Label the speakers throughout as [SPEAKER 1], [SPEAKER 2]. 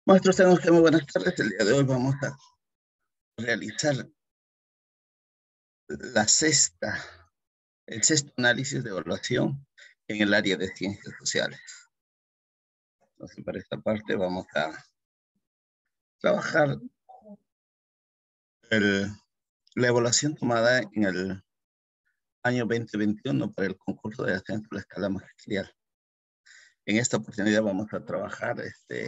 [SPEAKER 1] Maestros, tengan ustedes muy buenas tardes. El día de hoy vamos a realizar el sexto análisis de evaluación en el área de ciencias sociales. Entonces, para esta parte vamos a trabajar la evaluación tomada en el año 2021 para el concurso de ascenso a la escala magisterial. En esta oportunidad vamos a trabajar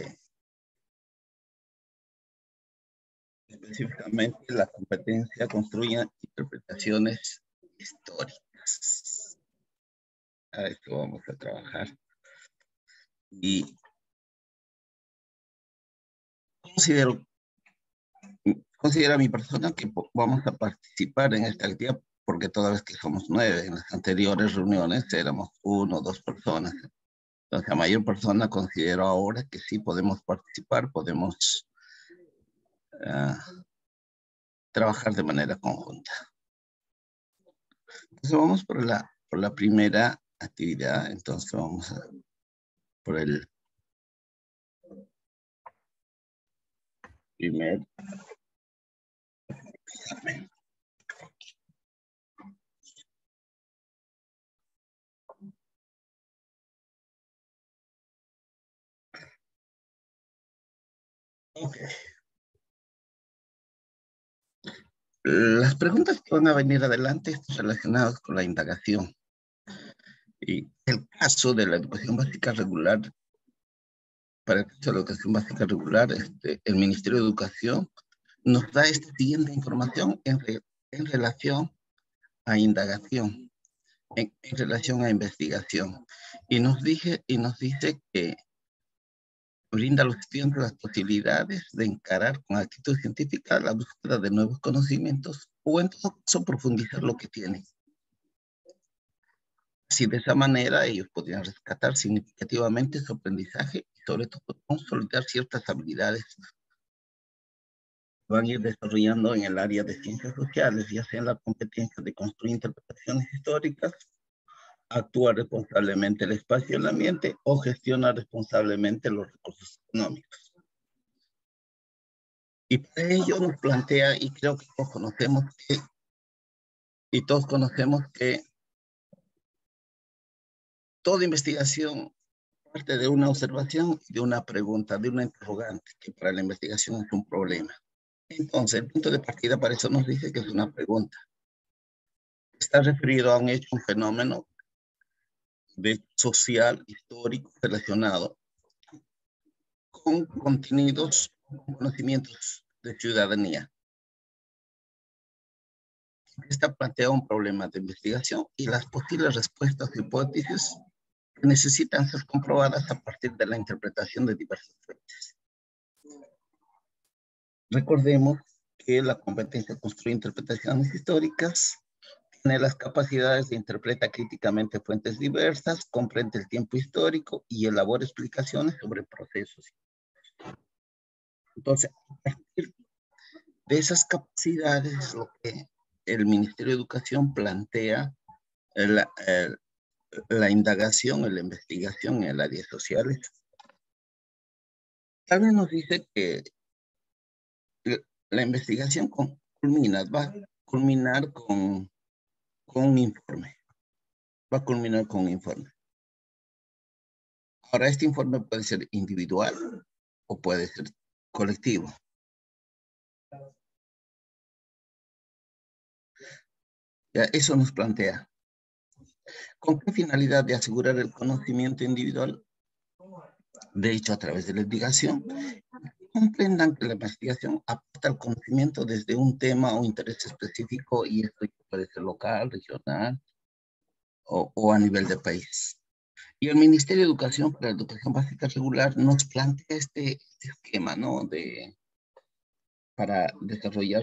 [SPEAKER 1] específicamente la competencia construye interpretaciones históricas. A esto vamos a trabajar. Y considera mi persona que vamos a participar en esta actividad porque toda vez que somos 9, en las anteriores reuniones éramos 1 o 2 personas. Entonces, la mayor persona considero ahora que sí podemos participar, podemos trabajar de manera conjunta. Entonces, vamos por la primera actividad. Entonces, vamos por el primer examen. Ok. Las preguntas que van a venir adelante están relacionadas con la indagación. Y el caso de la educación básica regular, para el caso de la educación básica regular, el Ministerio de Educación nos da esta siguiente información en relación a indagación, en relación a investigación. Y nos dice que brinda a los estudiantes las posibilidades de encarar con actitud científica la búsqueda de nuevos conocimientos o en todo caso profundizar lo que tienen. Así, de esa manera, ellos podrían rescatar significativamente su aprendizaje y sobre todo consolidar ciertas habilidades que van a ir desarrollando en el área de ciencias sociales, ya sea en la competencia de construir interpretaciones históricas, actuar responsablemente el espacio y el ambiente o gestionar responsablemente los recursos económicos. Y para ello nos plantea, y creo que todos conocemos que toda investigación parte de una observación, de una pregunta, de una interrogante, que para la investigación es un problema. Entonces, el punto de partida para eso nos dice que es una pregunta. Está referido a un hecho, un fenómeno social, histórico, relacionado con contenidos, con conocimientos de ciudadanía. Esta plantea un problema de investigación y las posibles respuestas e hipótesis que necesitan ser comprobadas a partir de la interpretación de diversas fuentes. Recordemos que la competencia de construir interpretaciones históricas tiene las capacidades de interpretar críticamente fuentes diversas, comprende el tiempo histórico y elabora explicaciones sobre procesos. Entonces, a partir de esas capacidades, lo que el Ministerio de Educación plantea la indagación, la investigación en el área sociales. También nos dice que la investigación va a culminar con un informe. Va a culminar con un informe. Ahora, este informe puede ser individual o puede ser colectivo. Ya, eso nos plantea. ¿Con qué finalidad de asegurar el conocimiento individual? De hecho, a través de la investigación, comprendan que la investigación aporta el conocimiento desde un tema o interés específico y esto puede ser local, regional o a nivel de país. Y el Ministerio de Educación para la Educación Básica Regular nos plantea este esquema, ¿no? Para desarrollar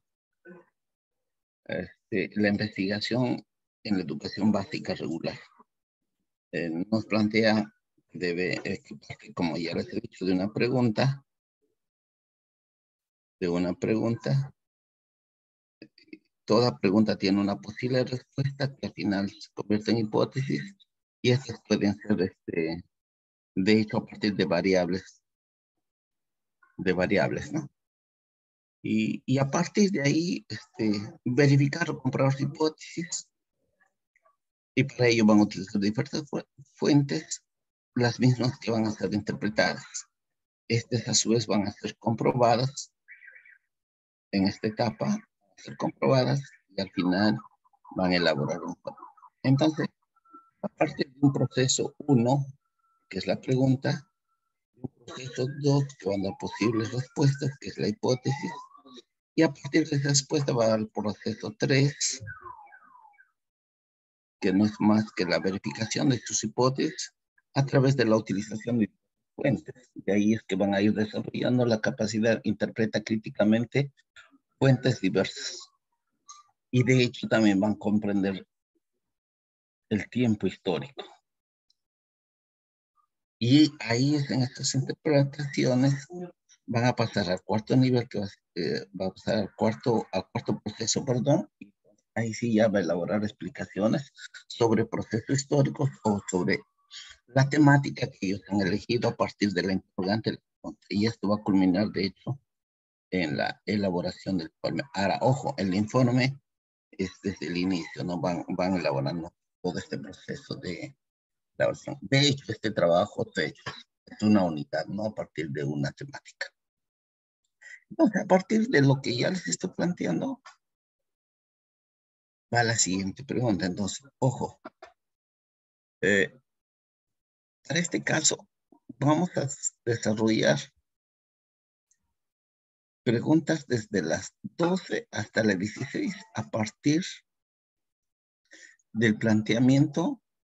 [SPEAKER 1] la investigación en la educación básica regular. Nos plantea que como ya les he dicho, de una pregunta, toda pregunta tiene una posible respuesta que al final se convierte en hipótesis y estas pueden ser, de hecho, a partir de variables de variables, ¿no? Y a partir de ahí, verificar o comprobar su hipótesis, y para ello van a utilizar diversas fuentes, las mismas que van a ser interpretadas. Estas a su vez van a ser comprobadas en esta etapa, van a ser comprobadas y al final van a elaborar un informe. Entonces, a partir de un proceso 1, que es la pregunta, un proceso 2, que van a dar posibles respuestas, que es la hipótesis, y a partir de esa respuesta va al proceso 3, que no es más que la verificación de sus hipótesis a través de la utilización de fuentes. De ahí es que van a ir desarrollando la capacidad, interpreta críticamente fuentes diversas. Y de hecho también van a comprender el tiempo histórico. Y ahí en estas interpretaciones van a pasar al cuarto nivel, que va a pasar al cuarto proceso, perdón, y ahí sí ya va a elaborar explicaciones sobre procesos históricos o sobre la temática que ellos han elegido a partir de la interrogante. Y esto va a culminar, de hecho, en la elaboración del informe. Ahora, ojo, el informe es desde el inicio, ¿no? Van elaborando todo este proceso de elaboración. De hecho, este trabajo es una unidad, ¿no? A partir de una temática. Entonces, a partir de lo que ya les estoy planteando, va la siguiente pregunta. Entonces, ojo, para este caso, vamos a desarrollar preguntas desde las 12 hasta las 16 a partir del planteamiento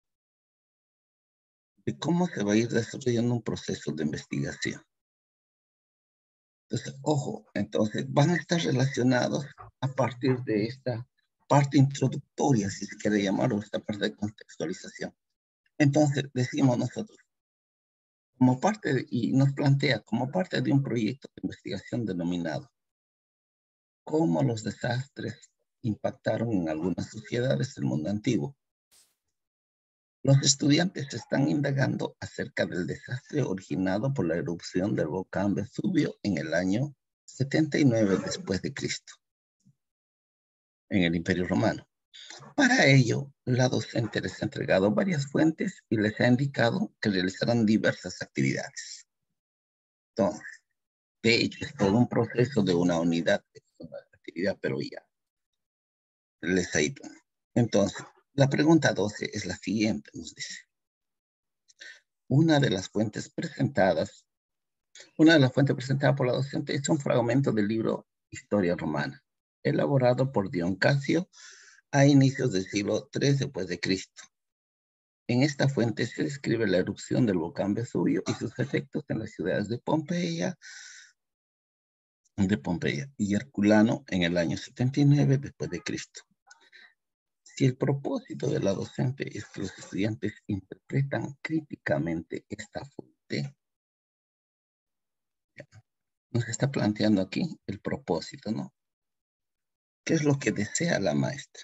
[SPEAKER 1] de cómo se va a ir desarrollando un proceso de investigación. Entonces, ojo, entonces van a estar relacionados a partir de esta parte introductoria, si se quiere llamar, o esta parte de contextualización. Entonces, decimos nosotros, como parte, y nos plantea como parte de un proyecto de investigación denominado cómo los desastres impactaron en algunas sociedades del mundo antiguo. Los estudiantes están indagando acerca del desastre originado por la erupción del volcán Vesubio en el año 79 después de Cristo, en el Imperio Romano. Para ello, la docente les ha entregado varias fuentes y les ha indicado que realizarán diversas actividades. Entonces, de hecho, es todo un proceso de una unidad de una actividad, pero ya les ha ido. Entonces, la pregunta 12 es la siguiente, nos dice. Una de las fuentes presentada por la docente es un fragmento del libro Historia Romana, elaborado por Dion Casio a inicios del siglo III después de Cristo. En esta fuente se describe la erupción del volcán Vesubio y sus efectos en las ciudades de Pompeya y Herculano en el año 79 después de Cristo. Si el propósito de la docente es que los estudiantes interpretan críticamente esta fuente, nos está planteando aquí el propósito, ¿no? ¿Qué es lo que desea la maestra?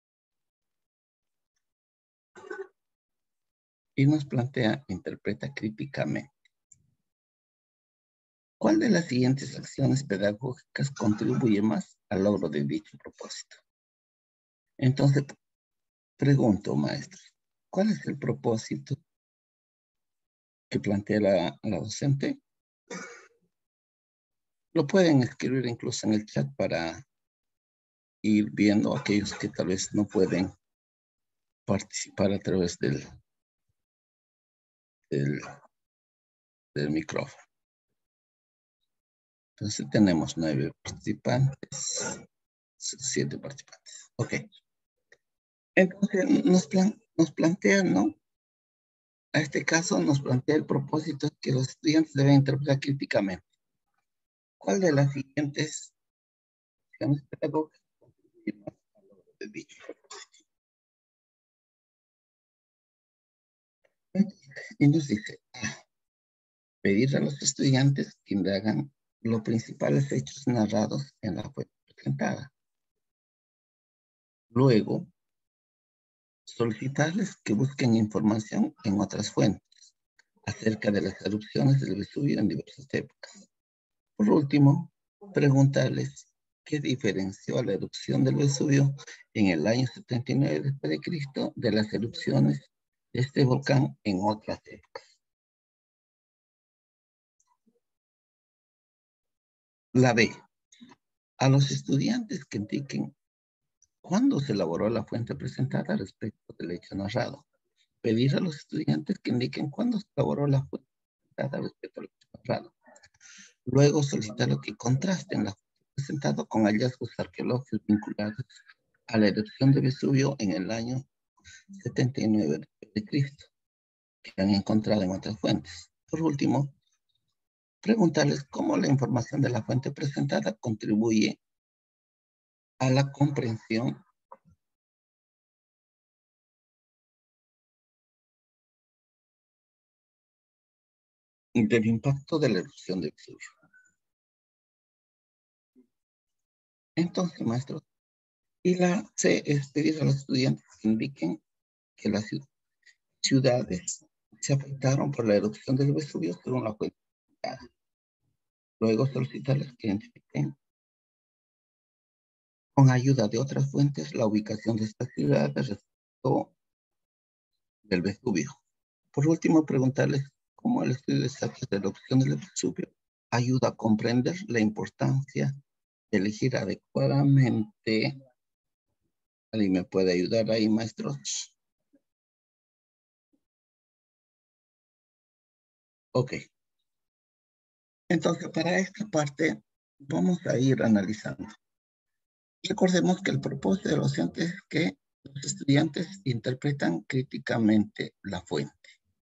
[SPEAKER 1] Y nos plantea, interpreta críticamente. ¿Cuál de las siguientes acciones pedagógicas contribuye más al logro de dicho propósito? Entonces, pregunto, maestro, ¿cuál es el propósito que plantea la docente? Lo pueden escribir incluso en el chat para ir viendo a aquellos que tal vez no pueden participar a través del, del micrófono. Entonces tenemos 9 participantes, 7 participantes. Ok. Entonces nos plantean, ¿no? A este caso nos plantea el propósito que los estudiantes deben interpretar críticamente. ¿Cuál de las siguientes acciones pedagógicas contribuye más al logro de dicho propósito? Y nos dice, pedir a los estudiantes que indagan los principales hechos narrados en la fuente presentada. Luego, solicitarles que busquen información en otras fuentes acerca de las erupciones del Vesubio en diversas épocas. Por último, preguntarles qué diferenció a la erupción del Vesubio en el año 79 después de Cristo de las erupciones de este volcán en otras épocas. La B. A los estudiantes que indiquen cuándo se elaboró la fuente presentada respecto del hecho narrado. Pedir a los estudiantes que indiquen cuándo se elaboró la fuente presentada respecto al hecho narrado. Luego solicitarles que contrasten la fuente presentada con hallazgos arqueológicos vinculados a la erupción de Vesubio en el año 79 d.C., que han encontrado en otras fuentes. Por último, preguntarles cómo la información de la fuente presentada contribuye a la comprensión del impacto de la erupción de Vesubio. Entonces, maestros, y la C es pedir a los estudiantes que indiquen que las ciudades se afectaron por la erupción del Vesubio según la fuente. Luego solicitarles que identifiquen con ayuda de otras fuentes la ubicación de estas ciudades respecto del Vesubio. Por último, preguntarles cómo el estudio de estatus de la erupción del Vesubio ayuda a comprender la importancia de elegir adecuadamente. ¿Alguien me puede ayudar ahí, maestros? Ok. Entonces, para esta parte, vamos a ir analizando. Recordemos que el propósito de los docentes es que los estudiantes interpretan críticamente la fuente.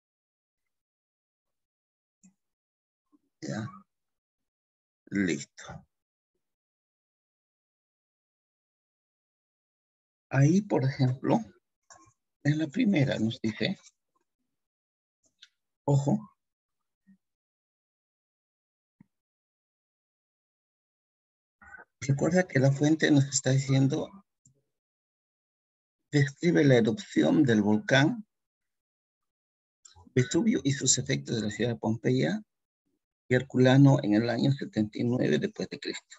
[SPEAKER 1] ¿Ya? Listo. Ahí, por ejemplo, en la primera nos dice, ojo, recuerda que la fuente nos está diciendo, describe la erupción del volcán Vesubio y sus efectos de la ciudad de Pompeya y Herculano en el año 79 después de Cristo.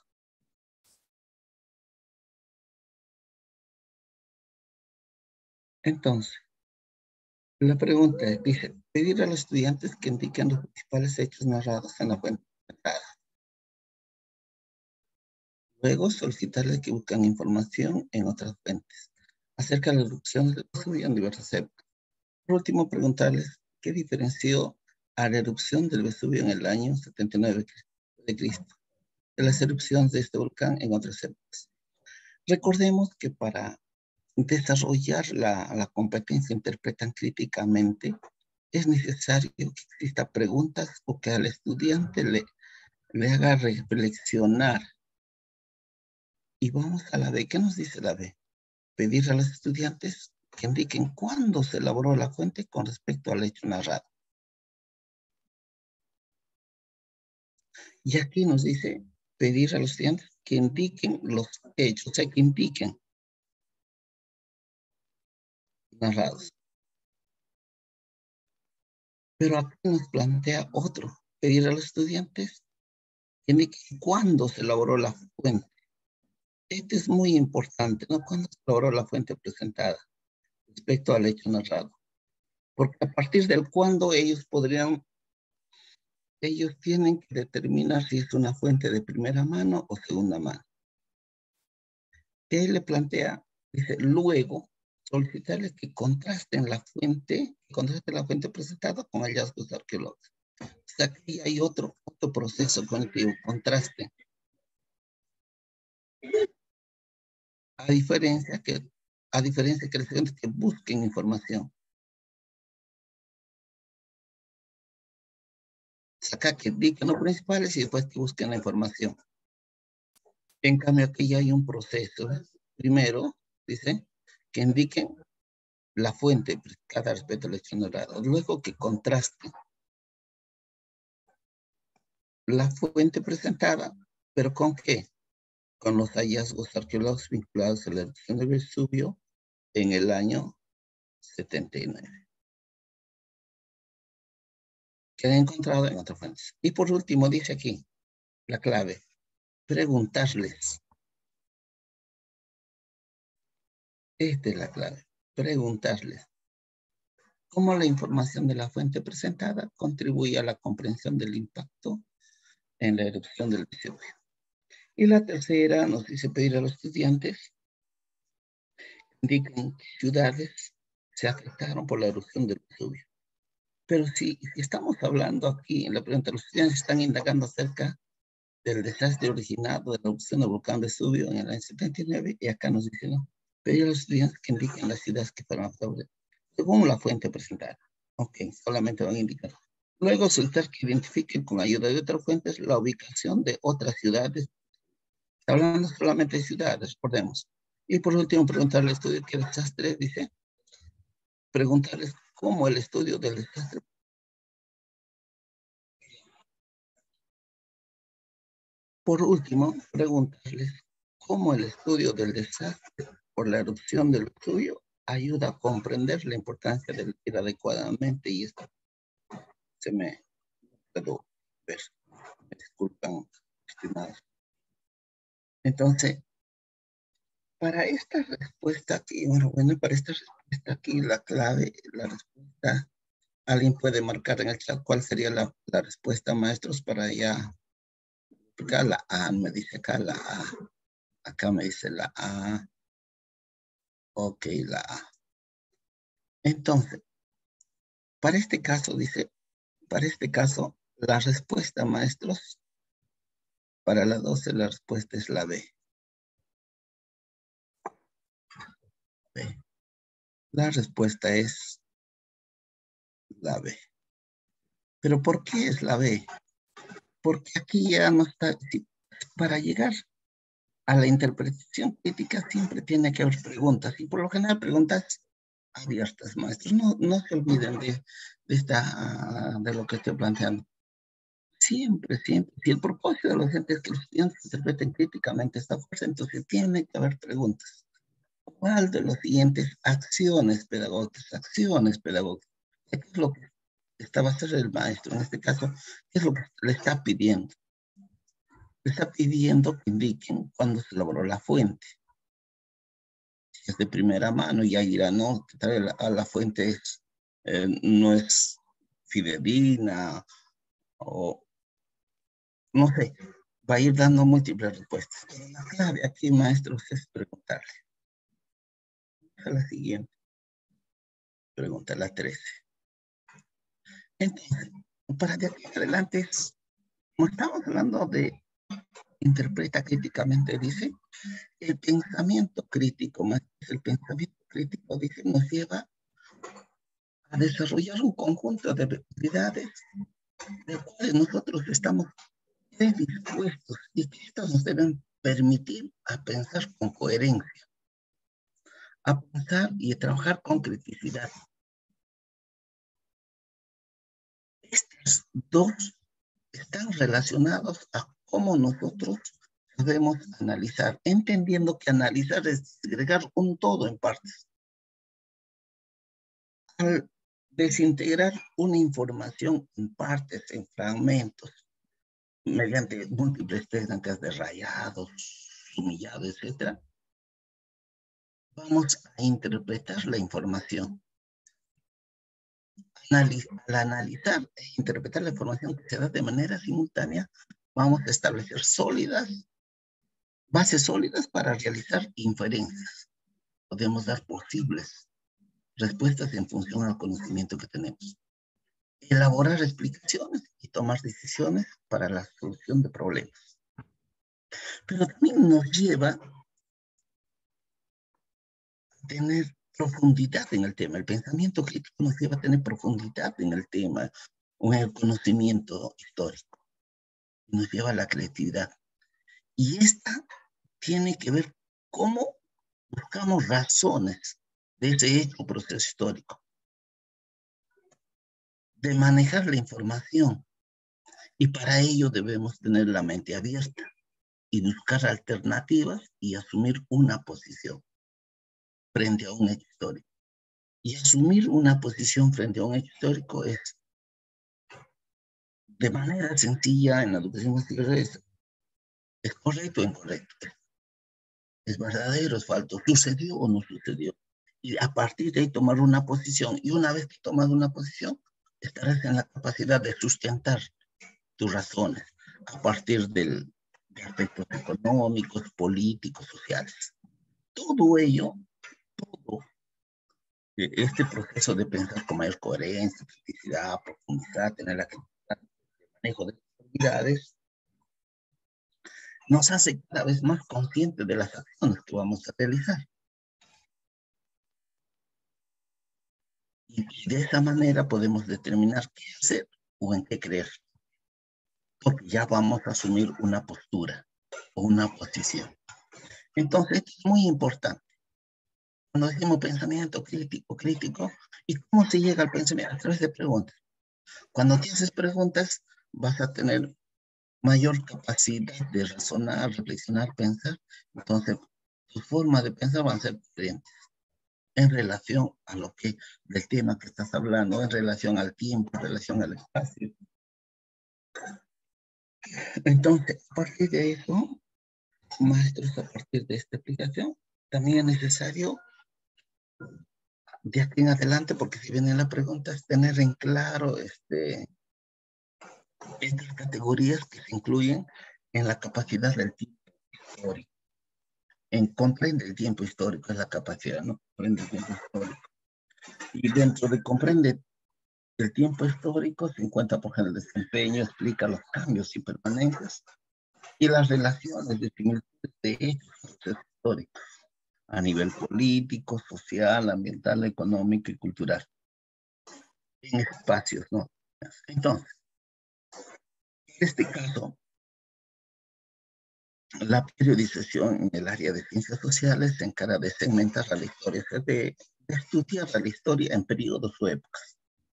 [SPEAKER 1] Entonces, la pregunta es, dice, pedir a los estudiantes que indiquen los principales hechos narrados en la fuente. Luego, solicitarles que busquen información en otras fuentes acerca de la erupción del Vesubio en diversas épocas. Por último, preguntarles qué diferenció a la erupción del Vesubio en el año 79 de Cristo de las erupciones de este volcán en otras épocas. Recordemos que para desarrollar la competencia interpretan críticamente, es necesario que exista preguntas o que al estudiante le haga reflexionar. Y vamos a la B. ¿Qué nos dice la B? Pedir a los estudiantes que indiquen cuándo se elaboró la fuente con respecto al hecho narrado. Y aquí nos dice pedir a los estudiantes que indiquen los hechos, o sea, que indiquen narrados. Pero aquí nos plantea otro, pedir a los estudiantes que indiquen cuándo se elaboró la fuente. Este es muy importante, ¿no? Cuándo se elaboró la fuente presentada respecto al hecho narrado. Porque a partir del cuándo ellos tienen que determinar si es una fuente de primera mano o segunda mano. Él le plantea, dice, luego solicitarles que contrasten la fuente presentada con hallazgos arqueológicos. O sea, aquí hay otro proceso cognitivo, contraste. A diferencia que los estudiantes que busquen información. Acá que indiquen los principales y después que busquen la información. En cambio, aquí ya hay un proceso. Primero, dice, que indiquen la fuente cada respecto al hecho narrado. Luego que contrasten la fuente presentada, pero ¿con qué? Con los hallazgos arqueológicos vinculados a la erupción del Vesubio en el año 79. Que han encontrado en otras fuentes. Y por último, dice aquí, la clave, preguntarles. Esta es la clave, preguntarles. ¿Cómo la información de la fuente presentada contribuye a la comprensión del impacto en la erupción del Vesubio? Y la tercera nos dice pedir a los estudiantes que indiquen qué ciudades se afectaron por la erupción del Vesubio. Pero si estamos hablando aquí, en la pregunta, los estudiantes están indagando acerca del desastre originado de la erupción del volcán Vesubio en el año 79, y acá nos dicen, no, pedir a los estudiantes que indiquen las ciudades que fueron afectadas según la fuente presentada. Ok, solamente van a indicar. Luego solicitar que identifiquen con ayuda de otras fuentes la ubicación de otras ciudades. Está hablando solamente de ciudades, recordemos. Y por último, preguntarle al estudio qué desastre dice. Preguntarles cómo el estudio del desastre. Por último, preguntarles cómo el estudio del desastre por la erupción del Vesubio ayuda a comprender la importancia de vivir adecuadamente, y esto se me puedo ver. Me disculpan, estimados. Entonces, para esta respuesta aquí, bueno, para esta respuesta aquí, la clave, la respuesta, alguien puede marcar en el chat cuál sería la respuesta, maestros, para ya. Acá la A, me dice acá la A. Acá me dice la A. Ok, la A. Entonces, para este caso, dice, para este caso, la respuesta, maestros, para la 12, la respuesta es la B. B. La respuesta es la B. ¿Pero por qué es la B? Porque aquí ya no está, para llegar a la interpretación crítica siempre tiene que haber preguntas, y por lo general preguntas abiertas, maestros. No se olviden de lo que estoy planteando. Siempre. Si el propósito de los entes es que los estudiantes interpreten críticamente esta fuerza, entonces tiene que haber preguntas. ¿Cuál de los siguientes acciones pedagógicas? ¿Qué es lo que va a hacer el maestro? En este caso, ¿qué es lo que le está pidiendo? Le está pidiendo que indiquen cuándo se elaboró la fuente. Si es de primera mano, ya dirá, no, que tal a la fuente no es fidedigna, o no sé, va a ir dando múltiples respuestas. Pero la clave aquí, maestros, es preguntarle. A la siguiente pregunta, la 13. Entonces, para de aquí en adelante, como estamos hablando de interpreta críticamente, dice, el pensamiento crítico, más el pensamiento crítico, dice, nos lleva a desarrollar un conjunto de habilidades de las cuales nosotros estamos predispuestos, y que estas nos deben permitir a pensar con coherencia, a pensar y a trabajar con criticidad. Estos dos están relacionados a cómo nosotros debemos analizar, entendiendo que analizar es agregar un todo en partes. Al desintegrar una información en partes, en fragmentos, mediante múltiples técnicas de rayados, sumillado, etc., vamos a interpretar la información. Al analizar e interpretar la información que se da de manera simultánea, vamos a establecer bases sólidas para realizar inferencias. Podemos dar posibles respuestas en función al conocimiento que tenemos. Elaborar explicaciones y tomar decisiones para la solución de problemas. Pero también nos lleva a tener profundidad en el tema. El pensamiento crítico nos lleva a tener profundidad en el tema, o en el conocimiento histórico. Nos lleva a la creatividad. Y esta tiene que ver cómo buscamos razones de ese hecho o proceso histórico, de manejar la información. Y para ello debemos tener la mente abierta y buscar alternativas y asumir una posición frente a un hecho histórico. Y asumir una posición frente a un hecho histórico es, de manera sencilla, en la educación básica, es ¿Es correcto o incorrecto? ¿Es verdadero o es falso? ¿Sucedió o no sucedió? Y a partir de ahí tomar una posición. Y una vez que tomas una posición, estarás en la capacidad de sustentar tus razones a partir de aspectos económicos, políticos, sociales. Todo ello, todo este proceso de pensar con mayor coherencia, criticidad, profundidad, tener la capacidad de manejo de actividades, nos hace cada vez más conscientes de las acciones que vamos a realizar. Y de esa manera podemos determinar qué hacer o en qué creer, porque ya vamos a asumir una postura o una posición. Entonces, es muy importante. Cuando decimos pensamiento crítico, ¿y cómo se llega al pensamiento? A través de preguntas. Cuando te haces preguntas, vas a tener mayor capacidad de razonar, reflexionar, pensar. Entonces, tu forma de pensar va a ser diferente en relación a lo que, del tema que estás hablando, en relación al tiempo, en relación al espacio. Entonces, a partir de eso, maestros, a partir de esta explicación, también es necesario de aquí en adelante, porque si viene la pregunta, es tener en claro estas categorías que se incluyen en la capacidad del tiempo histórico. En comprende el tiempo histórico es la capacidad, ¿no? Comprende el tiempo histórico. Y dentro de comprende el tiempo histórico se encuentra, por ejemplo, el desempeño, explica los cambios y permanencias y las relaciones de similitudes de hechos históricos a nivel político, social, ambiental, económico y cultural en espacios, ¿no? Entonces, en este caso, la periodización en el área de ciencias sociales se encarga de segmentar la historia, de estudiar la historia en periodos o épocas,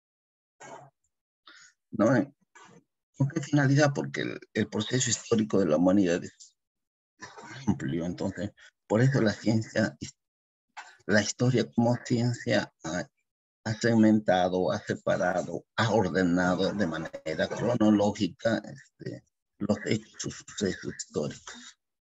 [SPEAKER 1] ¿no? ¿Con qué finalidad? Porque el proceso histórico de la humanidad es amplio, entonces, por eso la ciencia, la historia como ciencia ha segmentado, ha separado, ha ordenado de manera cronológica los hechos, sus sucesos históricos.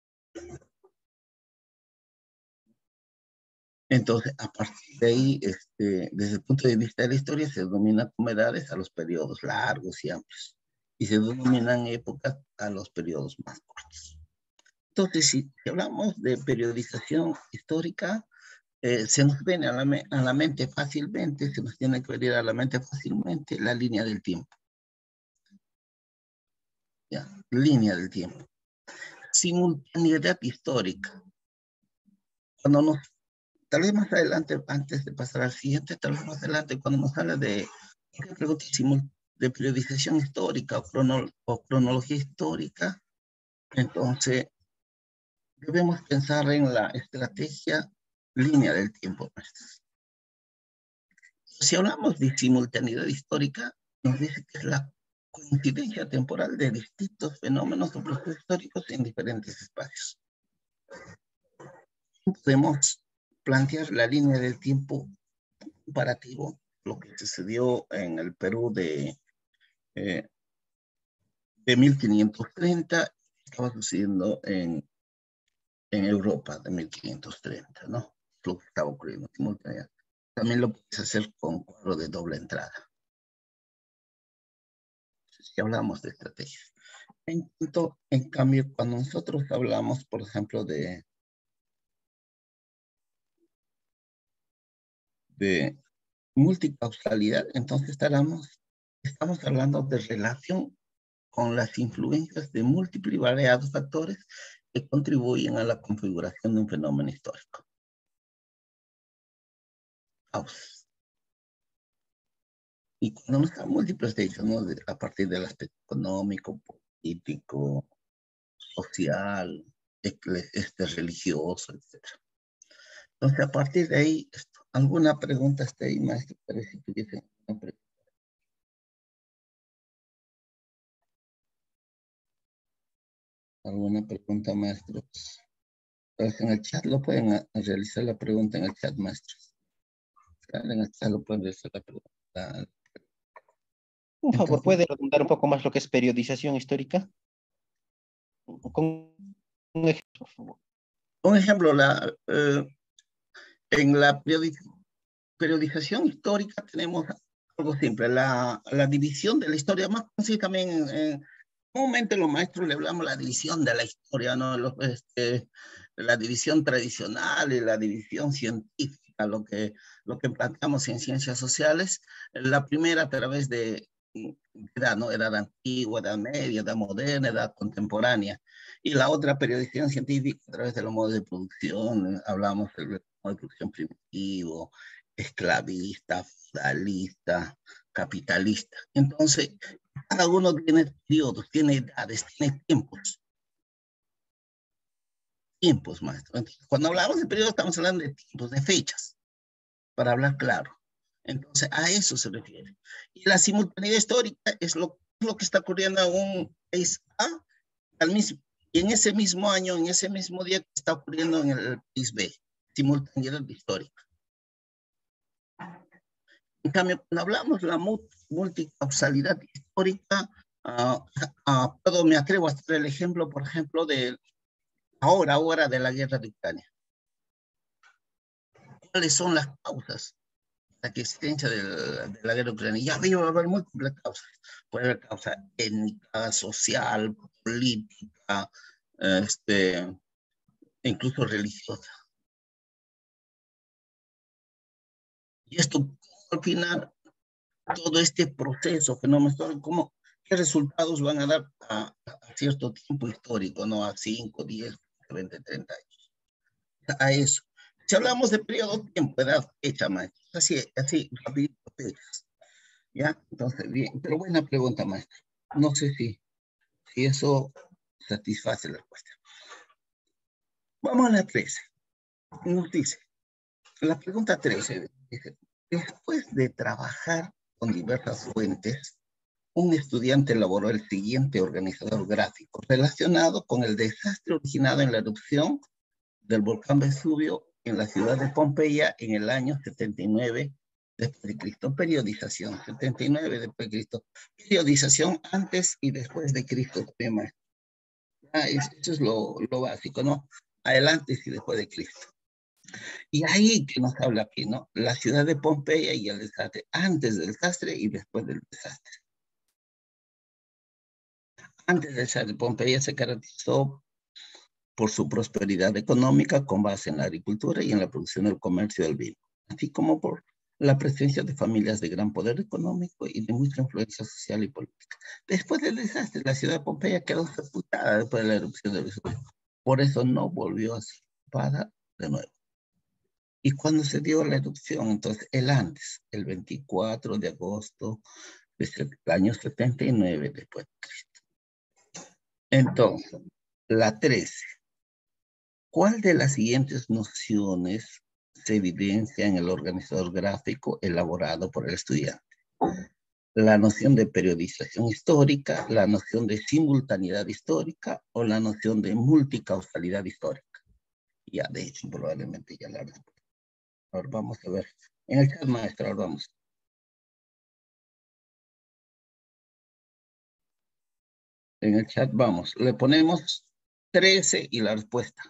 [SPEAKER 1] Entonces, a partir de ahí, desde el punto de vista de la historia, se denomina como edades a los periodos largos y amplios, y se denominan épocas a los periodos más cortos. Entonces, si hablamos de periodización histórica, se nos viene a la mente fácilmente, se nos tiene que venir a la mente fácilmente la línea del tiempo. ¿Ya? Línea del tiempo. Simultaneidad histórica. Cuando nos, tal vez más adelante, antes de pasar al siguiente, tal vez más adelante, cuando nos habla de periodización histórica o cronología histórica, entonces debemos pensar en la estrategia línea del tiempo. Si hablamos de simultaneidad histórica, nos dice que es la coincidencia temporal de distintos fenómenos o procesos históricos en diferentes espacios. Podemos plantear la línea del tiempo comparativo, lo que sucedió en el Perú de 1530, estaba sucediendo en Europa de 1530, ¿no? Lo que estaba ocurriendo simultáneamente. También lo puedes hacer con cuadro de doble entrada. Si hablamos de estrategias. En cambio, cuando nosotros hablamos, por ejemplo, de multicausalidad, entonces estamos hablando de relación con las influencias de múltiples y variados factores que contribuyen a la configuración de un fenómeno histórico. Y cuando nos da múltiples de ellos, ¿no? A partir del aspecto económico, político, social, religioso, etc. Entonces, a partir de ahí, ¿alguna pregunta está ahí, maestro? Parece que tuviese una pregunta. ¿Alguna pregunta, maestros? Pues en el chat lo pueden realizar la pregunta en el chat, maestros. En el chat lo pueden realizar la pregunta.
[SPEAKER 2] Por favor,
[SPEAKER 1] Entonces,
[SPEAKER 2] ¿puede redundar un poco más lo que es periodización histórica?
[SPEAKER 1] con un ejemplo, por favor. Un ejemplo, en la periodización histórica tenemos algo simple, la división de la historia, más así también comúnmente los maestros le hablamos la división de la historia, ¿no? La división tradicional y la división científica, lo que planteamos en ciencias sociales. La primera a través de edad, ¿no? Edad antigua, edad media, edad moderna, edad contemporánea. Y la otra periodización científica a través de los modos de producción, hablamos del modo de producción primitivo, esclavista, feudalista, capitalista. Entonces, cada uno tiene periodos, tiene edades, tiene tiempos. Tiempos, maestro. Entonces, cuando hablamos de periodos, estamos hablando de tiempos, de fechas, para hablar claro. Entonces, a eso se refiere. Y la simultaneidad histórica es lo que está ocurriendo en un país A al mismo, y en ese mismo año, en ese mismo día, que está ocurriendo en el país B. Simultaneidad histórica. En cambio, cuando hablamos de la multicausalidad histórica, me atrevo a hacer el ejemplo, por ejemplo, de ahora de la guerra de Ucrania. ¿Cuáles son las causas de la existencia de la guerra de Ucrania? Ya va a haber múltiples causas. Puede haber causa étnica, social, política, incluso religiosa. Y esto, al final, todo este proceso fenómeno, qué resultados van a dar a cierto tiempo histórico, ¿no? A 5, 10, 20, 30 años. A eso. Si hablamos de periodo de tiempo, edad, fecha, maestro. Así, rapidito, fechas. ¿Ya? Entonces, bien. Pero buena pregunta, maestro. No sé si eso satisface la respuesta. Vamos a la 13. Nos dice, la pregunta 13 dice, después de trabajar con diversas fuentes, un estudiante elaboró el siguiente organizador gráfico relacionado con el desastre originado en la erupción del volcán Vesubio en la ciudad de Pompeya en el año 79 después de Cristo. Periodización, 79 después de Cristo. Periodización antes y después de Cristo. Eso es lo básico, ¿no? Adelante y después de Cristo. Y ahí que nos habla aquí, ¿no? La ciudad de Pompeya y el desastre, antes del desastre y después del desastre. Antes del desastre, Pompeya se caracterizó por su prosperidad económica con base en la agricultura y en la producción del comercio del vino, así como por la presencia de familias de gran poder económico y de mucha influencia social y política. Después del desastre, la ciudad de Pompeya quedó sepultada después de la erupción del Vesubio. Por eso no volvió a ser ocupada de nuevo. Y cuando se dio la erupción, entonces el antes, el 24 de agosto del año 79 después de Cristo. Entonces, la 13. ¿Cuál de las siguientes nociones se evidencia en el organizador gráfico elaborado por el estudiante? La noción de periodización histórica, la noción de simultaneidad histórica o la noción de multicausalidad histórica. Ya, de hecho, probablemente ya la respuesta. Ahora vamos a ver. En el chat, maestro, ahora vamos. En el chat vamos. Le ponemos 13 y la respuesta.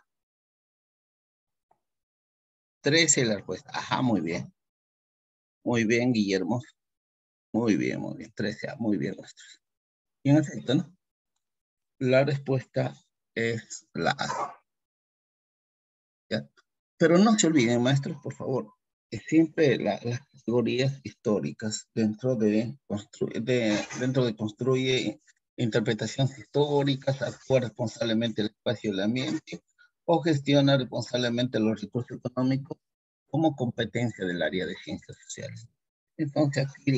[SPEAKER 1] 13 y la respuesta. Ajá, muy bien. Muy bien, Guillermo. Muy bien, muy bien. 13A, muy bien, maestro. Y en efecto, ¿no? La respuesta es la A. ¿Ya? Pero no se olviden, maestros, por favor, siempre las categorías históricas dentro de construye interpretaciones históricas, actúa responsablemente el espacio y el ambiente, o gestiona responsablemente los recursos económicos como competencia del área de ciencias sociales. Entonces aquí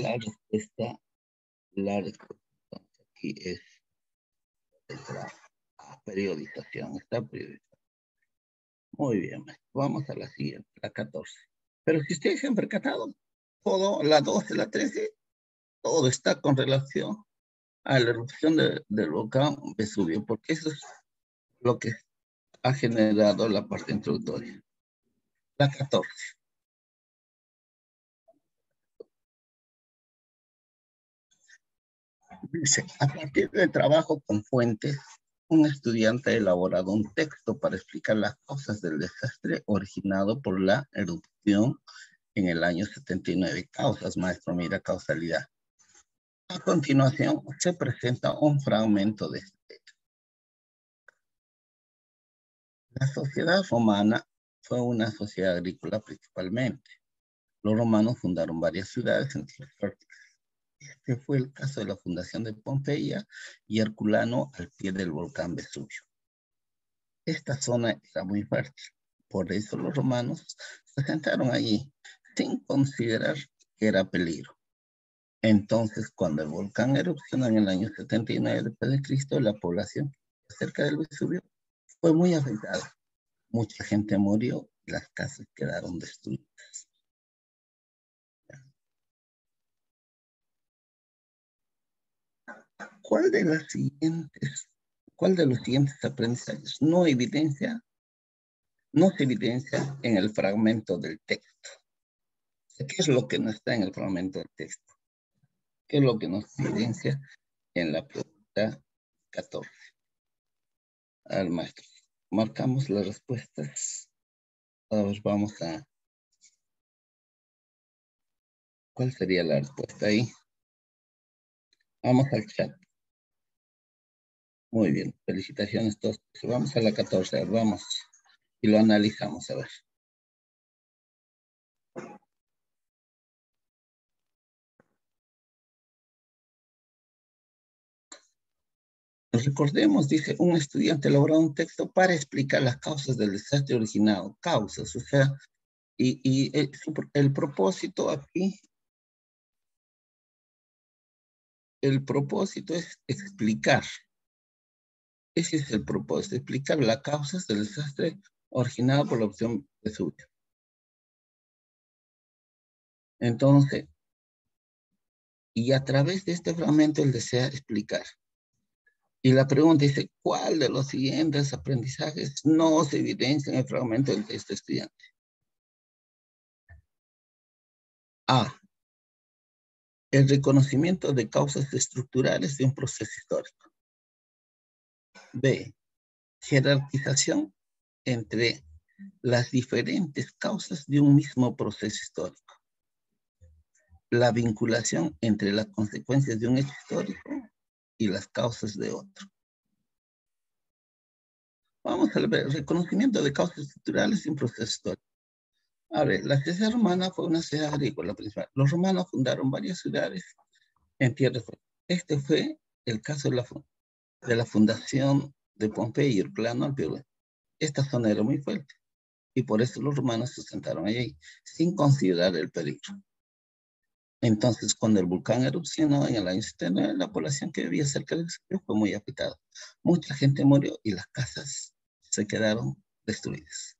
[SPEAKER 1] la respuesta aquí es la periodización, está periodizada. Muy bien, vamos a la siguiente, la 14. Pero si ustedes se han percatado, todo, la 12, la 13, todo está con relación a la erupción del volcán Vesubio, porque eso es lo que ha generado la parte introductoria. La 14. Dice, a partir del trabajo con fuentes Un estudiante ha elaborado un texto para explicar las causas del desastre originado por la erupción en el año 79. Causas, maestro, mira, causalidad. A continuación, se presenta un fragmento de este texto. La sociedad romana fue una sociedad agrícola principalmente. Los romanos fundaron varias ciudades en tierras fértiles. Este fue el caso de la fundación de Pompeya y Herculano al pie del volcán Vesubio. Esta zona era muy fértil, por eso los romanos se asentaron allí sin considerar que era peligro. Entonces, cuando el volcán erupcionó en el año 79 después de, la población cerca del Vesubio fue muy afectada. Mucha gente murió y las casas quedaron destruidas. ¿Cuál de los siguientes aprendizajes no se evidencia en el fragmento del texto? ¿Qué es lo que no está en el fragmento del texto? ¿Qué es lo que nos evidencia en la pregunta 14? Al maestro. Marcamos las respuestas. Ahora vamos a... ¿Cuál sería la respuesta ahí? Vamos al chat. Muy bien, felicitaciones todos. Vamos a la 14, vamos. Y lo analizamos, a ver. Recordemos, dice, un estudiante elaboró un texto para explicar las causas del desastre originado. Causas, o sea, y el propósito aquí, el propósito es explicar. Ese es el propósito, explicar las causas del desastre originado por la opción Vesubio. Entonces, y a través de este fragmento él desea explicar. Y la pregunta dice, ¿cuál de los siguientes aprendizajes no se evidencia en el fragmento del texto estudiante? A. El reconocimiento de causas estructurales de un proceso histórico. B. Jerarquización entre las diferentes causas de un mismo proceso histórico. La vinculación entre las consecuencias de un hecho histórico y las causas de otro. Vamos a ver, reconocimiento de causas estructurales de un proceso histórico. A ver, la sociedad romana fue una ciudad agrícola principal. Los romanos fundaron varias ciudades en tierras. Este fue el caso de la fundación de Pompeya y Herculano al pie. Esta zona era muy fuerte y por eso los romanos se sentaron allí sin considerar el peligro. Entonces, cuando el volcán erupcionó en el año 79, la población que vivía cerca del sitio fue muy afectada. Mucha gente murió y las casas se quedaron destruidas.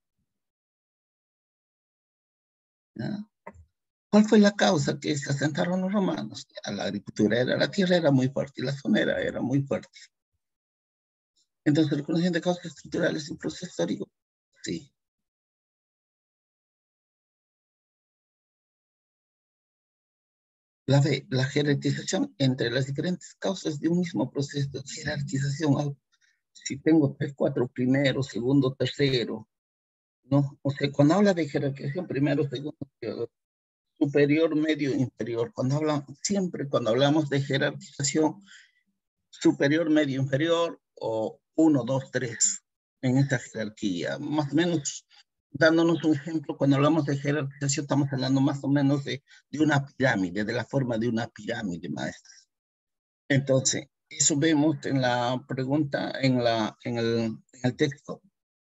[SPEAKER 1] ¿Ya? ¿Cuál fue la causa que se asentaron los romanos? La agricultura la tierra era muy fuerte y la zona era muy fuerte. Entonces, el reconocimiento de causas estructurales en proceso histórico, sí. La jerarquización entre las diferentes causas de un mismo proceso. Jerarquización, si tengo 3, 4 primero, segundo, tercero, ¿no? O sea, cuando habla de jerarquización, primero, segundo, superior, medio, inferior. Siempre cuando hablamos de jerarquización, superior, medio, inferior, o 1, 2, 3, en esta jerarquía. Más o menos, dándonos un ejemplo, cuando hablamos de jerarquización, estamos hablando más o menos de una pirámide, de la forma de una pirámide, maestros. Entonces, eso vemos en la pregunta, en el texto.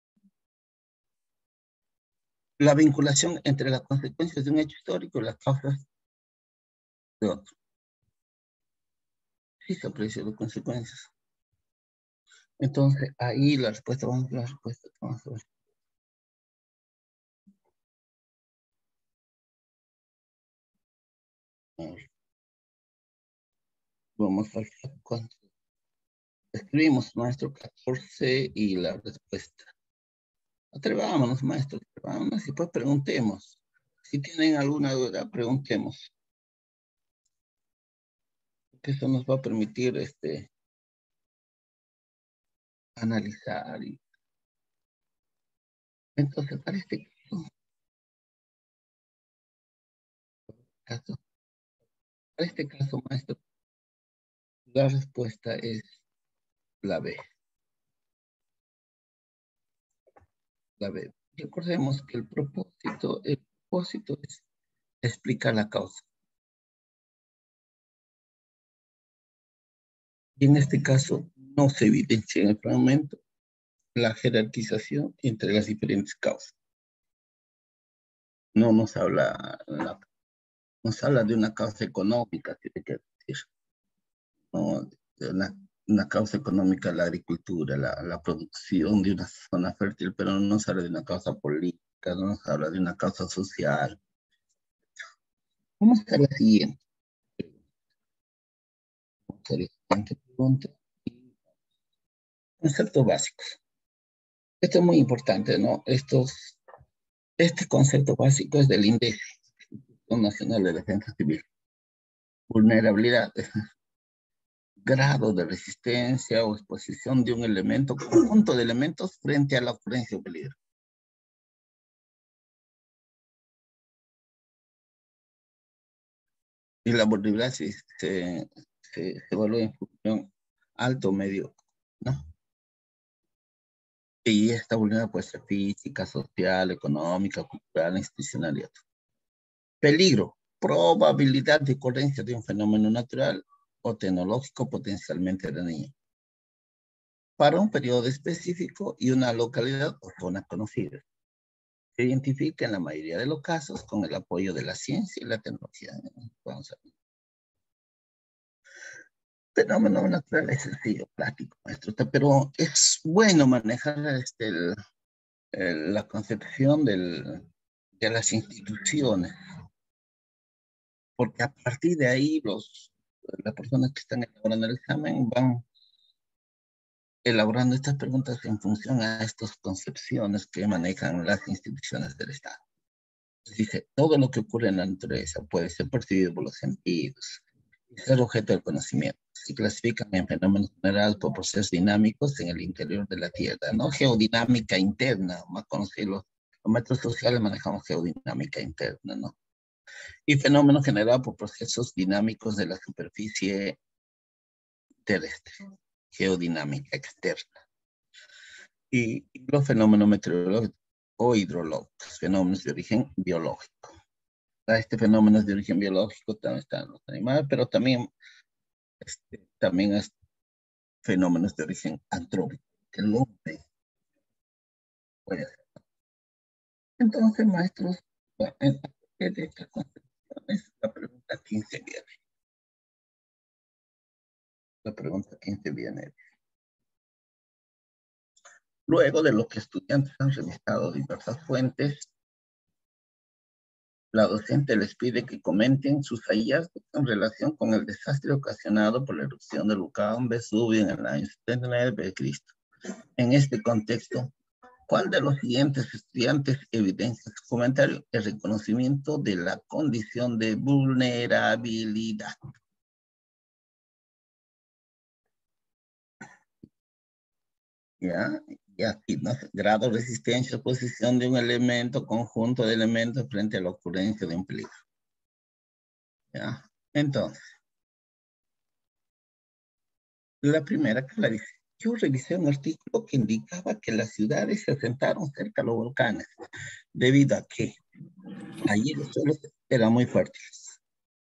[SPEAKER 1] La vinculación entre las consecuencias de un hecho histórico y las causas de otro. Sí se aprecia las consecuencias. Entonces, ahí la respuesta, vamos a ver la respuesta. Vamos a ver. A ver. Vamos a ver cuánto. Escribimos, maestro, 14 y la respuesta. Atrevámonos, maestro, atrevámonos y pues preguntemos. Si tienen alguna duda, preguntemos. Que eso nos va a permitir analizar. Entonces, para este caso, maestro, la respuesta es la B. La B. Recordemos que el propósito es explicar la causa. Y en este caso no se evidencia en el fragmento la jerarquización entre las diferentes causas. No nos habla, nos habla de una causa económica, tiene que decir, ¿no? De una causa económica, la agricultura, la producción de una zona fértil, pero no nos habla de una causa política, no nos habla de una causa social. Vamos a la siguiente. Vamos a la siguiente pregunta. Conceptos básicos. Esto es muy importante, ¿no? Este concepto básico es del INDECI, Instituto Nacional de Defensa Civil. Vulnerabilidad, grado de resistencia o exposición de un elemento, conjunto de elementos frente a la ocurrencia o peligro. Y la vulnerabilidad se evalúa en función alto o medio, ¿no? Y esta vulnerabilidad puede ser física, social, económica, cultural, institucional y otro. Peligro, probabilidad de ocurrencia de un fenómeno natural o tecnológico potencialmente dañino para un periodo específico y una localidad o zona conocida. Se identifica en la mayoría de los casos con el apoyo de la ciencia y la tecnología. Vamos a ver. Fenómeno natural es sencillo, práctico, maestro, pero es bueno manejar la concepción de las instituciones, porque a partir de ahí las personas que están elaborando el examen van elaborando estas preguntas en función a estas concepciones que manejan las instituciones del Estado. Dice, todo lo que ocurre en la naturaleza puede ser percibido por los sentidos y ser objeto del conocimiento. Se clasifican en fenómenos generados por procesos dinámicos en el interior de la Tierra, ¿no? Geodinámica interna, más conocido. Los métodos sociales manejamos geodinámica interna, ¿no? Y fenómenos generados por procesos dinámicos de la superficie terrestre, geodinámica externa. Y los fenómenos meteorológicos o hidrológicos, fenómenos de origen biológico. Este fenómeno es de origen biológico, también están los animales, pero también es fenómenos de origen antrópico, que el hombre puede hacer. Entonces, maestros, en de estas concepciones, la pregunta 15 viene. La pregunta 15 viene. Luego de lo que estudiantes han revisado diversas fuentes, la docente les pide que comenten sus hallazgos en relación con el desastre ocasionado por la erupción del volcán Vesubio en el año 79 d.C. En este contexto, ¿cuál de los siguientes estudiantes evidencia su comentario? El reconocimiento de la condición de vulnerabilidad. ¿Ya? Y aquí, ¿no? Grado de resistencia o posición de un elemento, conjunto de elementos frente a la ocurrencia de un peligro. ¿Ya? Entonces, la primera que la dice, yo revisé un artículo que indicaba que las ciudades se asentaron cerca de los volcanes, debido a que allí los suelos eran muy fértiles.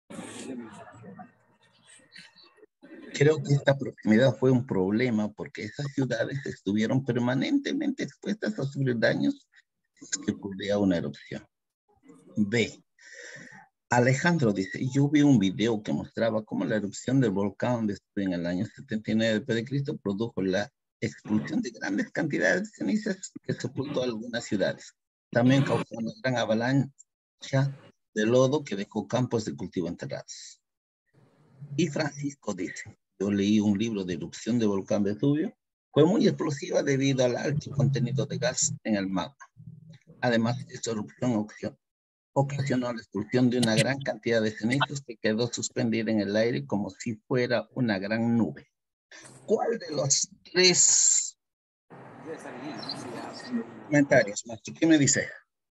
[SPEAKER 1] Creo que esta proximidad fue un problema porque esas ciudades estuvieron permanentemente expuestas a sufrir daños si que ocurría una erupción. B. Alejandro dice, yo vi un video que mostraba cómo la erupción del volcán Vesubio en el año 79 d.C. produjo la expulsión de grandes cantidades de cenizas que sepultó algunas ciudades. También causó una gran avalancha de lodo que dejó campos de cultivo enterrados. Y Francisco dice, yo leí un libro de erupción de volcán Vesubio, fue muy explosiva debido al alto contenido de gas en el magma. Además, esta erupción ocasionó la expulsión de una gran cantidad de cenizas que quedó suspendida en el aire como si fuera una gran nube. ¿Cuál de los tres Comentarios, maestro. ¿Qué me dice?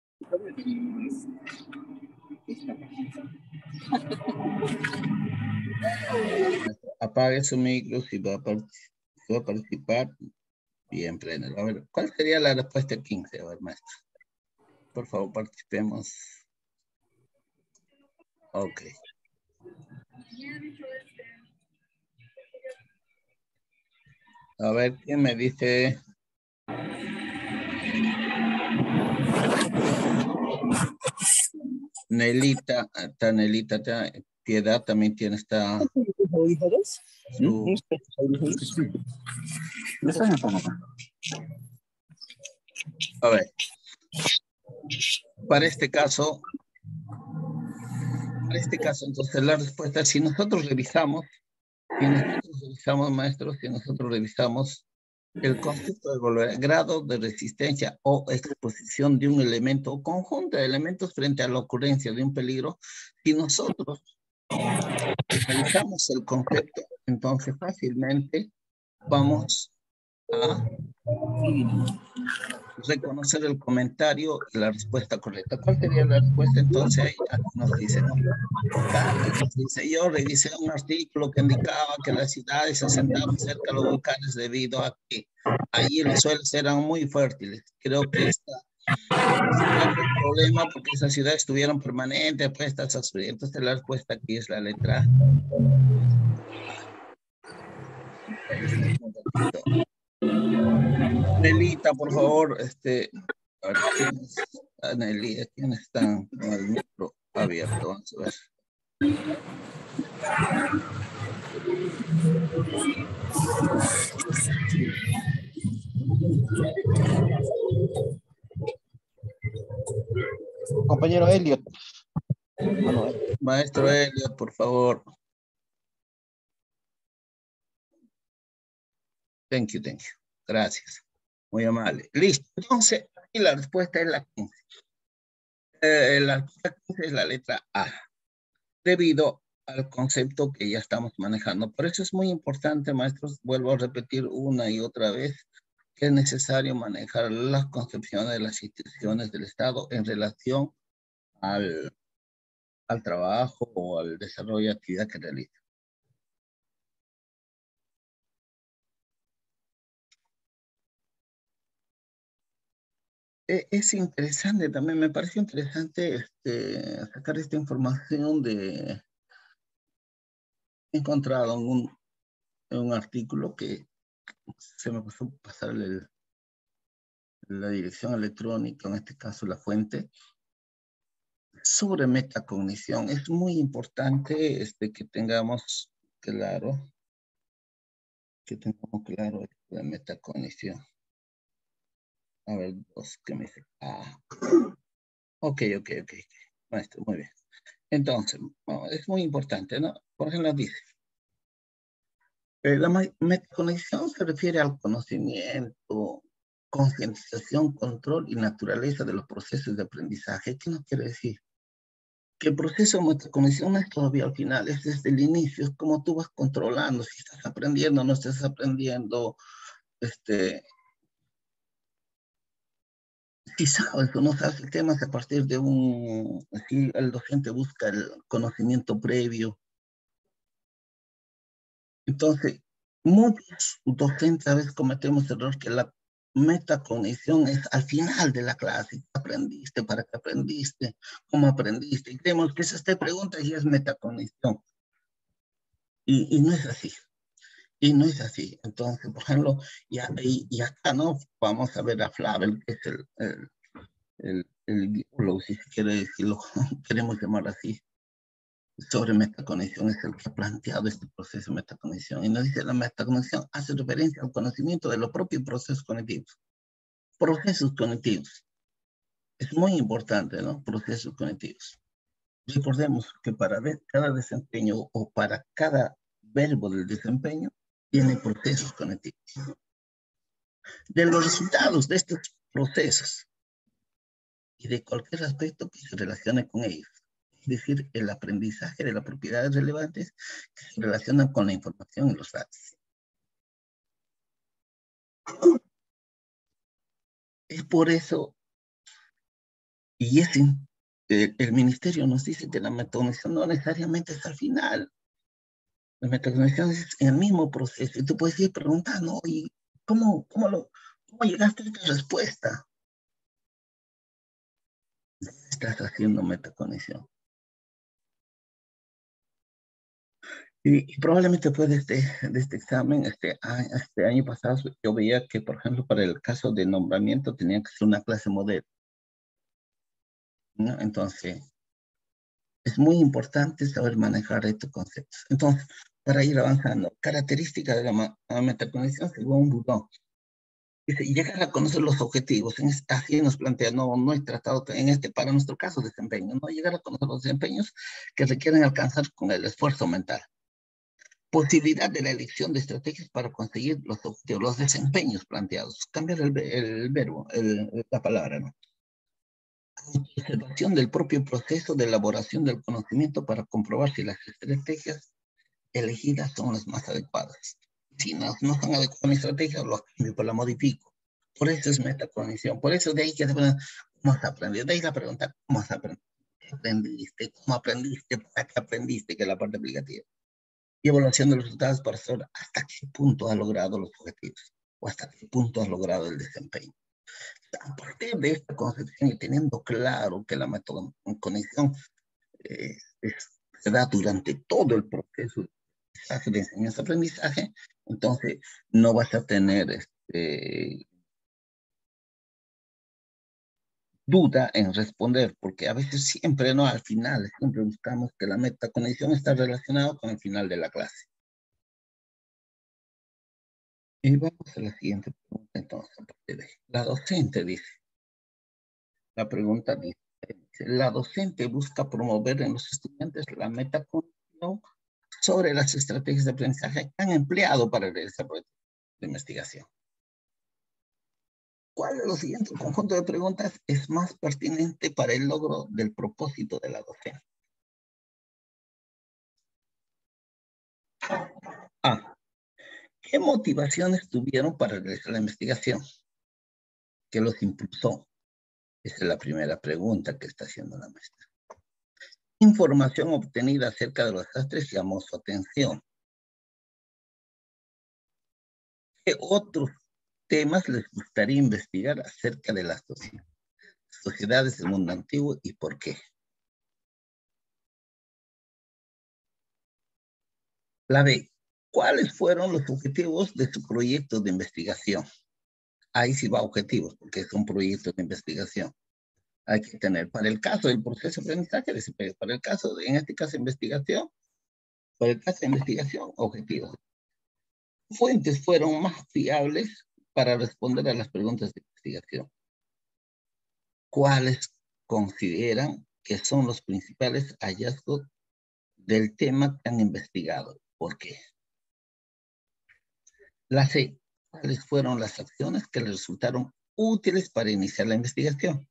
[SPEAKER 1] Apague su micro si va a participar. Bien, pleno. A ver, ¿cuál sería la respuesta 15? A ver, maestro. Por favor, participemos. Ok. A ver, ¿quién me dice? Nelita, está Nelita, Piedad también tiene esta... A ver, para este caso, entonces la respuesta, si nosotros revisamos, maestros, si nosotros revisamos el concepto de grado de resistencia o exposición de un elemento o conjunto de elementos frente a la ocurrencia de un peligro, si nosotros revisamos el concepto, entonces fácilmente vamos a reconocer el comentario y la respuesta correcta. ¿Cuál sería la respuesta? Entonces ahí nos dice, ¿no? Dice, yo revisé un artículo que indicaba que las ciudades se asentaban cerca de los volcanes debido a que allí los suelos eran muy fértiles. Creo que esta el problema porque esas ciudades estuvieron permanentes puestas a sufrir. Entonces la respuesta aquí es la letra A. Nelita, por favor, a ver, ¿quiénes están con el micro abierto? Vamos a ver.
[SPEAKER 2] Compañero Elliot.
[SPEAKER 1] Maestro Elliot, por favor. Thank you. Gracias. Muy amable. Listo. Entonces, aquí la respuesta es la 15. La respuesta 15 es la letra A, debido al concepto que ya estamos manejando. Por eso es muy importante, maestros, vuelvo a repetir una y otra vez, que es necesario manejar las concepciones de las instituciones del Estado en relación al trabajo o al desarrollo de actividad que realiza. Es interesante, también me pareció interesante sacar esta información de... He encontrado en un artículo que se me pasó pasar la dirección electrónica, en este caso la fuente, sobre metacognición. Es muy importante que tengamos claro la metacognición. A ver, dos que me dice. Ok. Maestro, muy bien. Entonces, es muy importante, ¿no? Por ejemplo, dice, la metacognición se refiere al conocimiento, concientización, control y naturaleza de los procesos de aprendizaje. ¿Qué nos quiere decir? Que el proceso de metacognición no es todavía al final, es desde el inicio, es como tú vas controlando, si estás aprendiendo o no estás aprendiendo, si sabes o no sabes temas a partir de si el docente busca el conocimiento previo. Entonces, muchos docentes a veces cometemos el error que la metacognición es al final de la clase. ¿Qué aprendiste? ¿Para qué aprendiste? ¿Cómo aprendiste? Y creemos que esa pregunta ya es metacognición. Y no es así. Y no es así. Entonces, por ejemplo, y acá, ¿no? Vamos a ver a Flavel, que es el biólogo, si se quiere decirlo, queremos llamar así, sobre metacognición, es el que ha planteado este proceso de metacognición. Y nos dice, la metacognición hace referencia al conocimiento de los propios procesos cognitivos. Procesos cognitivos. Es muy importante, ¿no? Procesos cognitivos. Recordemos que para ver cada desempeño o para cada verbo del desempeño, tiene procesos cognitivos. De los resultados de estos procesos y de cualquier aspecto que se relacione con ellos. Es decir, el aprendizaje de las propiedades relevantes que se relacionan con la información y los datos. Es por eso, y el ministerio nos dice que la metacognición no necesariamente es al final. La metacognición es en el mismo proceso. Y tú puedes ir preguntando, oye, ¿cómo llegaste a esta respuesta? Estás haciendo metacognición. Y probablemente después de este examen, este año pasado, yo veía que, por ejemplo, para el caso de nombramiento tenía que ser una clase modelo, ¿no? Entonces, es muy importante saber manejar estos conceptos. Entonces, para ir avanzando, características de la metacognición según Bourdieu. Dice, llegar a conocer los objetivos. Así nos plantea, no he tratado para nuestro caso, desempeño, no llegar a conocer los desempeños que requieren alcanzar con el esfuerzo mental. Posibilidad de la elección de estrategias para conseguir los objetivos, los desempeños planteados. Cambiar el verbo, la palabra, ¿no? Observación del propio proceso de elaboración del conocimiento para comprobar si las estrategias elegidas son las más adecuadas. Si no son adecuadas mis estrategias, los cambio, pues la modifico. Por eso es metacognición. Por eso de ahí que se ponen, ¿cómo has aprendido? De ahí la pregunta, ¿cómo has aprendido? ¿Qué aprendiste? ¿Cómo aprendiste? ¿Para qué aprendiste? Que es la parte aplicativa. Y evaluación de los resultados para saber hasta qué punto has logrado los objetivos o hasta qué punto has logrado el desempeño. A partir de esta concepción y teniendo claro que la metacognición se da durante todo el proceso de enseñanza-aprendizaje, entonces no vas a tener duda en responder, porque a veces siempre, no, al final, siempre buscamos que la metacognición está relacionada con el final de la clase. Y vamos a la siguiente pregunta, entonces, a partir de ahí. La docente dice, la pregunta dice, la docente busca promover en los estudiantes la metacognición sobre las estrategias de aprendizaje que han empleado para el desarrollo de investigación. ¿Cuál de los siguientes conjuntos de preguntas es más pertinente para el logro del propósito de la docencia? A. ¿Qué motivaciones tuvieron para realizar la investigación? ¿Qué los impulsó? Esa es la primera pregunta que está haciendo la maestra. Información obtenida acerca de los desastres llamó su atención. ¿Qué otros temas les gustaría investigar acerca de las sociedades del mundo antiguo y por qué? La B. ¿Cuáles fueron los objetivos de su proyecto de investigación? Ahí sí va objetivos, porque son proyectos de investigación. Hay que tener, para el caso del proceso de aprendizaje, para el caso, en este caso, investigación, para el caso de investigación, objetivos. Fuentes fueron más fiables para responder a las preguntas de investigación. ¿Cuáles consideran que son los principales hallazgos del tema que han investigado? ¿Por qué? La C. ¿Cuáles fueron las acciones que les resultaron útiles para iniciar la investigación?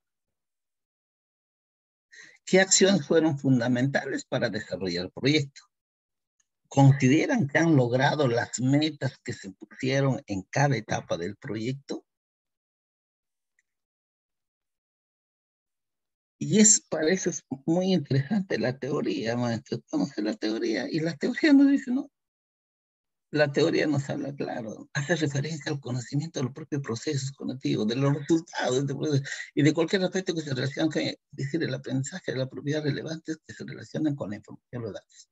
[SPEAKER 1] ¿Qué acciones fueron fundamentales para desarrollar el proyecto? ¿Consideran que han logrado las metas que se pusieron en cada etapa del proyecto? Y para eso es muy interesante la teoría, maestro. Conocer la teoría y la teoría nos dice, no, la teoría nos habla claro, hace referencia al conocimiento de los propios procesos cognitivos, de los resultados y de cualquier aspecto que se relacione con, es decir, el aprendizaje de las propiedades relevantes que se relacionan con la información, los datos.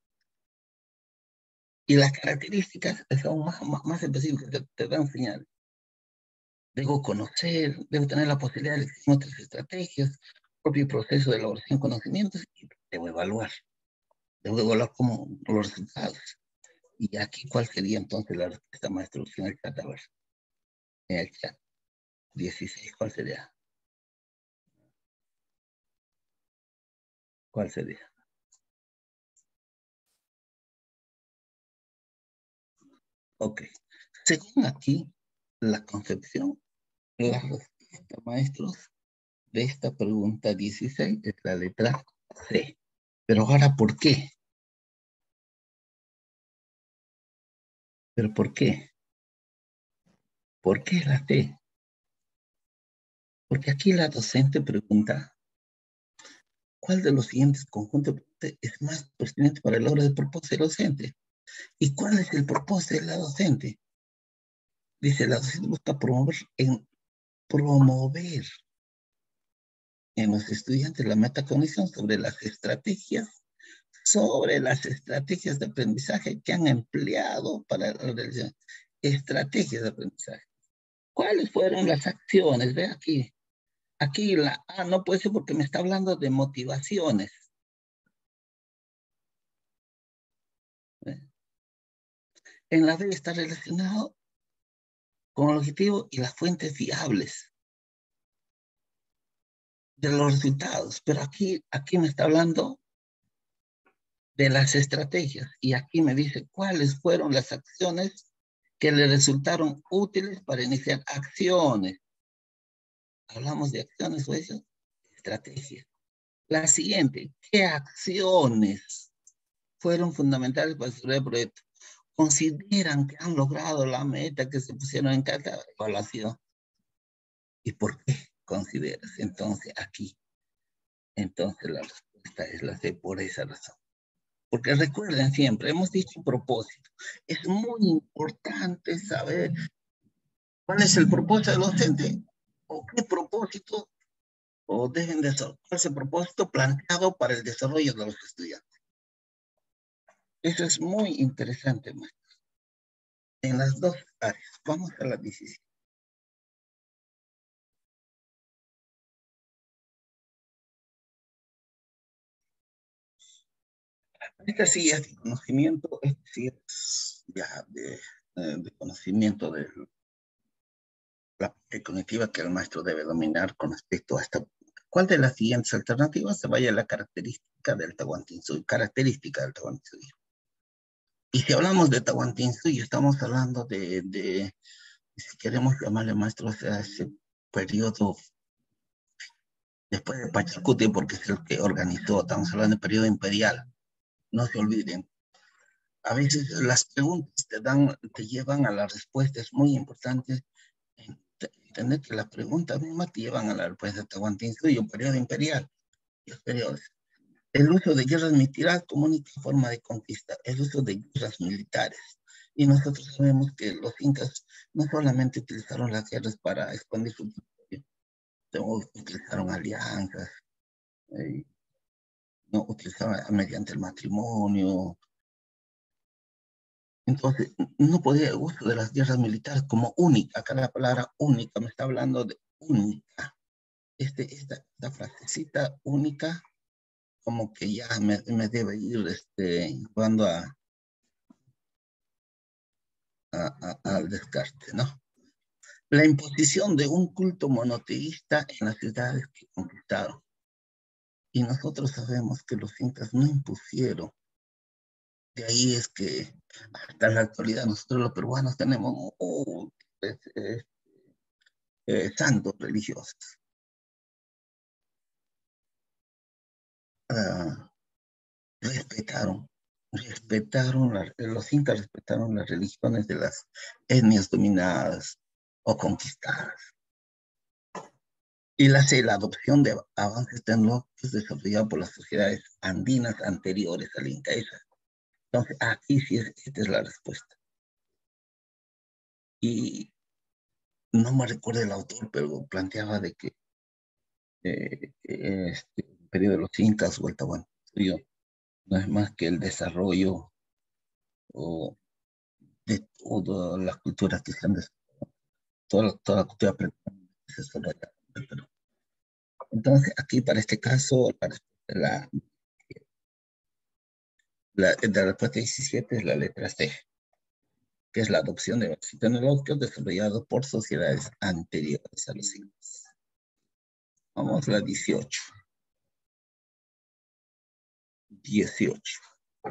[SPEAKER 1] Y las características son más específicas, te dan señales. Debo conocer, debo tener la posibilidad de elegir otras estrategias, propio proceso de elaboración de conocimientos y debo evaluar como los resultados. Y aquí, ¿cuál sería entonces la respuesta, maestro? En el chat, a ver, en el chat, 16, ¿cuál sería? ¿Cuál sería? Ok. Según aquí, la concepción, la respuesta, maestros, de esta pregunta 16 es la letra C. Pero ahora, ¿por qué? ¿Pero por qué? ¿Por qué la C? Porque aquí la docente pregunta, ¿cuál de los siguientes conjuntos es más pertinente para el logro del propósito del docente? ¿Y cuál es el propósito de la docente? Dice, la docente busca promover en los estudiantes la metacognición sobre las estrategias de aprendizaje que han empleado para la realización. Estrategias de aprendizaje. ¿Cuáles fueron las acciones? Ve aquí. Aquí la A no puede ser porque me está hablando de motivaciones. ¿Ve? En la B está relacionado con el objetivo y las fuentes fiables de los resultados. Pero aquí me está hablando de las estrategias y aquí me dice cuáles fueron las acciones que le resultaron útiles para iniciar acciones. Hablamos de acciones o eso, estrategias. La siguiente, ¿qué acciones fueron fundamentales para desarrollar el proyecto? ¿Consideran que han logrado la meta que se pusieron en cada evaluación? ¿Y por qué consideras? Entonces, aquí, entonces la respuesta es la C, por esa razón. Porque recuerden siempre, hemos dicho propósito. Es muy importante saber cuál es el propósito del docente o qué propósito o deben de ser, cuál es el propósito planteado para el desarrollo de los estudiantes. Eso es muy interesante, maestro. En las dos áreas. Vamos a la 17. Esta sí es de conocimiento, esta sí es ya de conocimiento de la parte cognitiva que el maestro debe dominar con respecto a esta. ¿Cuál de las siguientes alternativas se vaya a la característica del Tahuantinsuyo? Característica del Tahuantinsuyo. Y si hablamos de Tahuantinsuyo, estamos hablando si queremos llamarle maestro, o sea, ese periodo después de Pachacuti, porque es el que organizó, estamos hablando del periodo imperial. No se olviden. A veces las preguntas te llevan a la respuesta, es muy importante entender que las preguntas mismas te llevan a la respuesta. Tahuantinsuyo, periodo imperial, y los periodos. El uso de guerras militares como única forma de conquista, el uso de guerras militares. Y nosotros sabemos que los incas no solamente utilizaron las guerras para expandir su territorio, utilizaron alianzas, no utilizaban mediante el matrimonio. Entonces, no podía el uso de las guerras militares como única. Acá la palabra única me está hablando de única. Esta frasecita única, como que ya me debe ir jugando al descarte, ¿no? La imposición de un culto monoteísta en las ciudades que conquistaron. Y nosotros sabemos que los incas no impusieron. De ahí es que hasta la actualidad nosotros los peruanos tenemos santos religiosos. Ah, los incas respetaron las religiones de las etnias dominadas o conquistadas. Y la adopción de avances tecnológicos desarrollados por las sociedades andinas anteriores al Inca. Entonces, aquí sí esta es la respuesta. Y no me recuerdo el autor, pero planteaba de que el periodo de los incas o el Tahuantinsuyo no es más que el desarrollo o de todas las culturas que se han desarrollado, toda la cultura prehispánica que se desarrolla en el Perú. Entonces, aquí para este caso, la respuesta 17 es la letra C, que es la adopción de avances tecnológicos desarrollados por sociedades anteriores a los incas. Vamos a la 18. 18.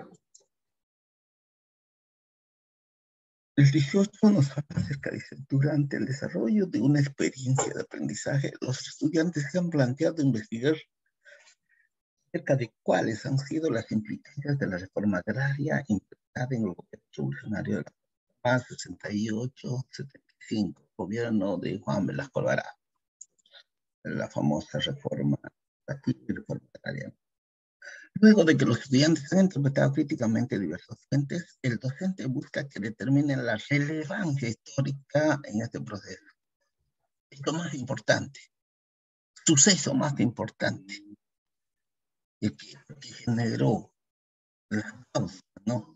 [SPEAKER 1] El 18 nos habla acerca, dice, durante el desarrollo de una experiencia de aprendizaje, los estudiantes se han planteado investigar acerca de cuáles han sido las implicancias de la reforma agraria implementada en el gobierno revolucionario de la paz 68-75, gobierno de Juan Velasco Alvarado. la famosa reforma agraria. Luego de que los estudiantes han interpretado críticamente diversas fuentes, el docente busca que determinen la relevancia histórica en este proceso. Es lo más importante, suceso más importante, el que generó la causa, ¿no?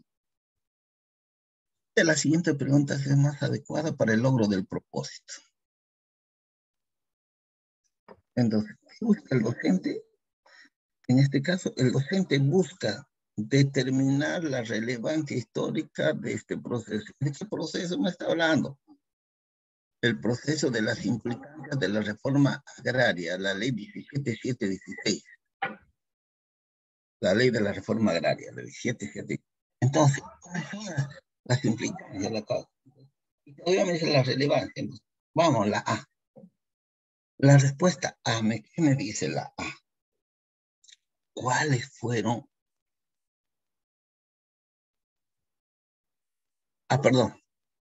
[SPEAKER 1] La siguiente pregunta es más adecuada para el logro del propósito. Entonces, ¿qué busca el docente? En este caso, el docente busca determinar la relevancia histórica de este proceso. ¿De qué proceso me está hablando? El proceso de las implicancias de la reforma agraria, la ley 17716. La ley de la reforma agraria, la 17716. Entonces, ¿cuáles son las implicancias de la causa? Y todavía me dice la relevancia. Entonces, vamos, la A. La respuesta A, ¿qué me dice la A? ¿Cuáles fueron? Perdón.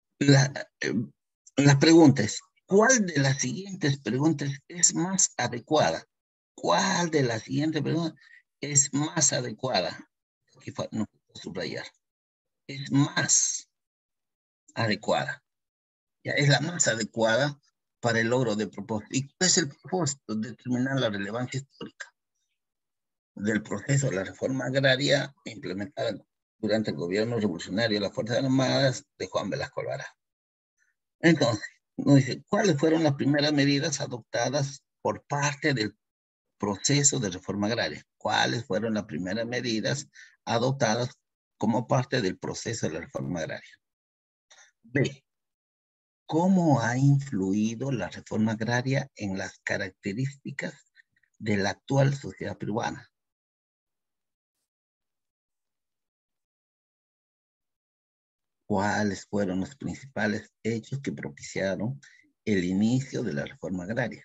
[SPEAKER 1] La pregunta es, ¿cuál de las siguientes preguntas es más adecuada? ¿Cuál de las siguientes preguntas es más adecuada? Aquí no puedo subrayar. Es más adecuada. Ya es la más adecuada para el logro de propósito. ¿Y cuál es el propósito? Determinar la relevancia histórica del proceso de la reforma agraria implementada durante el gobierno revolucionario de las Fuerzas Armadas de Juan Velasco Alvarado. Entonces, nos dice, ¿cuáles fueron las primeras medidas adoptadas por parte del proceso de reforma agraria? ¿Cuáles fueron las primeras medidas adoptadas como parte del proceso de la reforma agraria? B, ¿cómo ha influido la reforma agraria en las características de la actual sociedad peruana? ¿Cuáles fueron los principales hechos que propiciaron el inicio de la reforma agraria?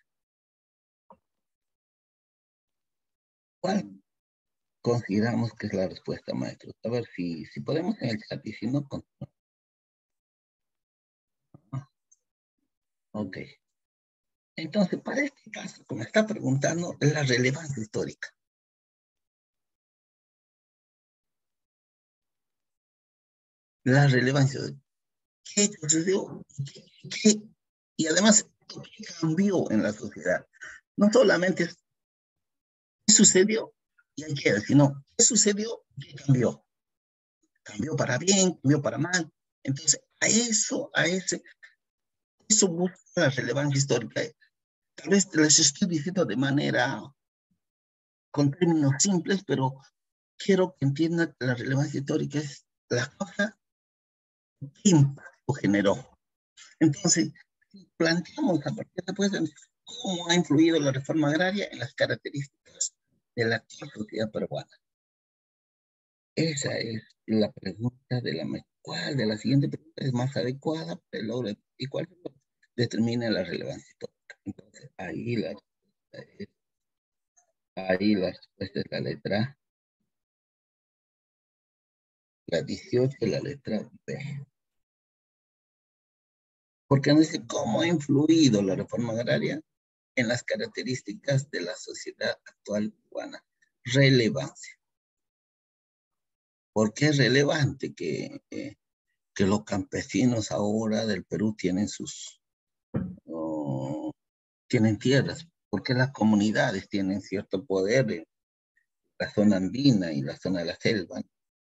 [SPEAKER 1] ¿Cuál consideramos que es la respuesta, maestro? A ver si podemos en el chat y si no, ok. Entonces, para este caso, como está preguntando, es la relevancia histórica. La relevancia de qué sucedió y además qué cambió en la sociedad. No solamente es qué sucedió y hay que decir, sino qué sucedió y qué cambió. Cambió para bien, cambió para mal. Entonces, eso busca la relevancia histórica. Tal vez les estoy diciendo de manera, con términos simples, pero quiero que entiendan que la relevancia histórica es la cosa que impacto generó. Entonces, planteamos a partir de pues, cómo ha influido la reforma agraria en las características de la actual sociedad peruana. Esa es la pregunta de ¿cuál de las siguientes preguntas es más adecuada para el logro y cuál determina la relevancia histórica? Entonces, ahí la respuesta es la letra, la 18, la letra B. Porque nos dice cómo ha influido la reforma agraria en las características de la sociedad actual peruana. Relevancia. ¿Por qué es relevante que los campesinos ahora del Perú tienen tienen tierras? ¿Por qué las comunidades tienen cierto poder en la zona andina y la zona de la selva?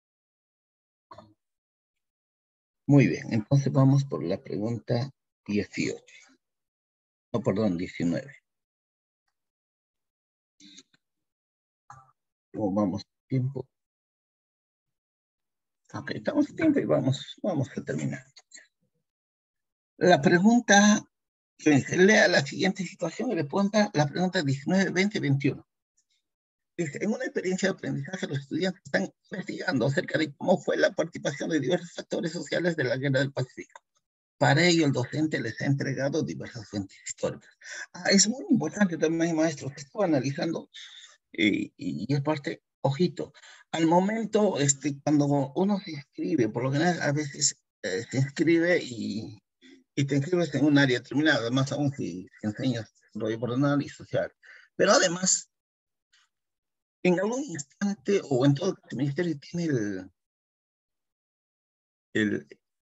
[SPEAKER 1] Muy bien, entonces vamos por la pregunta 18. No, perdón, 19. ¿Cómo vamos tiempo? Ok, estamos en tiempo y vamos a terminar. La pregunta que dice, lea la siguiente situación y responda la pregunta 19, 20 y 21. Dice, en una experiencia de aprendizaje, los estudiantes están investigando acerca de cómo fue la participación de diversos actores sociales de la Guerra del Pacífico. Para ello, el docente les ha entregado diversas fuentes históricas. Es muy importante también, maestro, que estoy analizando y es parte, ojito, al momento, cuando uno se inscribe, por lo general a veces se inscribe y te inscribes en un área determinada, más aún si enseñas desarrollo personal y social. Pero además, en algún instante, o en todo caso, el ministerio tiene el,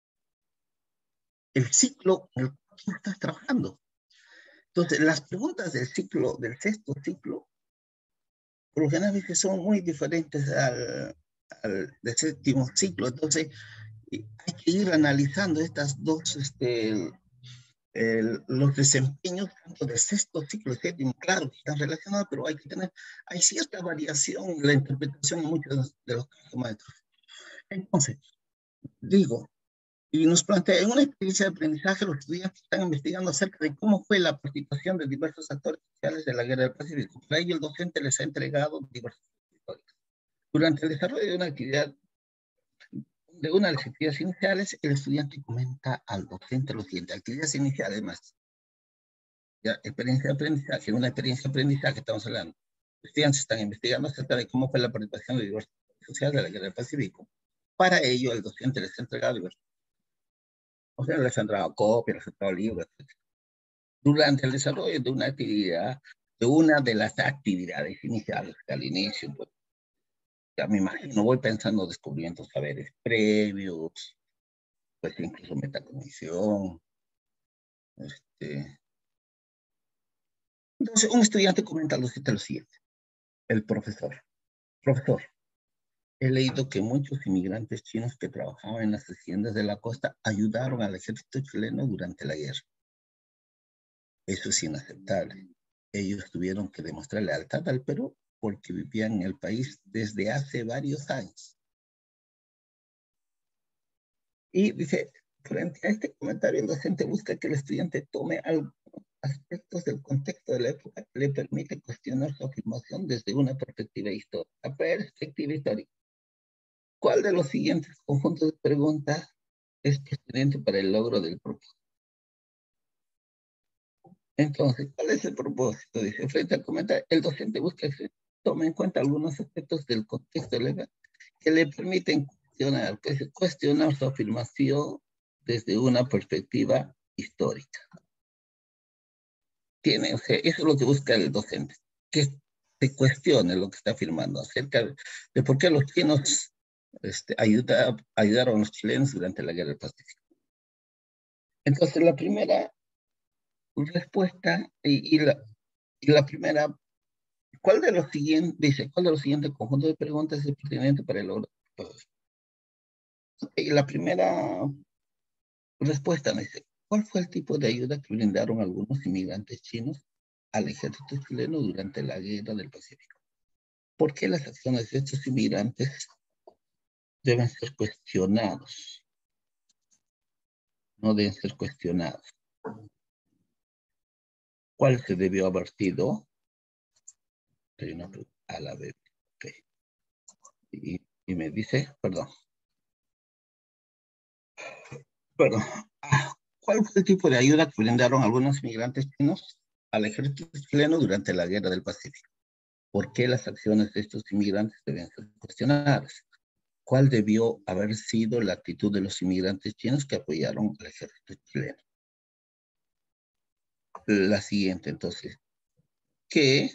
[SPEAKER 1] el ciclo en el cual tú estás trabajando. Entonces, las preguntas del ciclo, del sexto ciclo, por lo general son muy diferentes al del séptimo ciclo. Entonces, hay que ir analizando estas dos, los desempeños tanto del sexto ciclo y séptimo, claro que están relacionados, pero hay cierta variación en la interpretación en muchos de los casos maestros. Entonces, digo, y nos plantea, en una experiencia de aprendizaje, los estudiantes están investigando acerca de cómo fue la participación de diversos actores sociales de la Guerra del Pacífico. Para ello, el docente les ha entregado diversas historias. Durante el desarrollo de una actividad, de una de las actividades iniciales, el estudiante comenta al docente lo siguiente: actividades iniciales más. Ya, experiencia de aprendizaje, una experiencia de aprendizaje, estamos hablando. Los estudiantes están investigando acerca de cómo fue la participación de diversos actores sociales de la Guerra del Pacífico. Para ello, el docente les ha entregado diversos. O sea, les han entregado copias, les ha entregado libros, etc. Durante el desarrollo de una actividad, de una de las actividades iniciales al inicio, pues, ya me imagino, voy pensando descubrimientos, saberes previos, pues incluso metacognición. Entonces, un estudiante comenta lo siguiente: el profesor, he leído que muchos inmigrantes chinos que trabajaban en las haciendas de la costa ayudaron al ejército chileno durante la guerra. Eso es inaceptable. Ellos tuvieron que demostrar lealtad al Perú porque vivían en el país desde hace varios años. Y dice, frente a este comentario, el docente busca que el estudiante tome algunos aspectos del contexto de la época que le permite cuestionar su afirmación desde una perspectiva histórica. Perspectiva histórica. ¿Cuál de los siguientes conjuntos de preguntas es pertinente para el logro del propósito? Entonces, ¿cuál es el propósito? Dice, frente al comentario, el docente busca que tome en cuenta algunos aspectos del contexto legal que le permiten cuestionar su afirmación desde una perspectiva histórica. O sea, eso es lo que busca el docente, que se cuestione lo que está afirmando acerca de por qué los chinos ayudaron a los chilenos durante la Guerra del Pacífico. Entonces, la primera respuesta y la primera, ¿cuál de los siguientes conjuntos de preguntas es pertinente para el logro? Y la primera respuesta me dice, ¿cuál fue el tipo de ayuda que brindaron algunos inmigrantes chinos al ejército chileno durante la Guerra del Pacífico? ¿Por qué las acciones de estos inmigrantes deben ser cuestionados? No deben ser cuestionados. ¿Cuál se debió haber sido? A la vez. Okay. Y me dice, perdón. ¿Cuál fue el tipo de ayuda que brindaron algunos inmigrantes chinos al ejército chileno durante la Guerra del Pacífico? ¿Por qué las acciones de estos inmigrantes deben ser cuestionadas? ¿Cuál debió haber sido la actitud de los inmigrantes chinos que apoyaron al ejército chileno? La siguiente, entonces, ¿qué?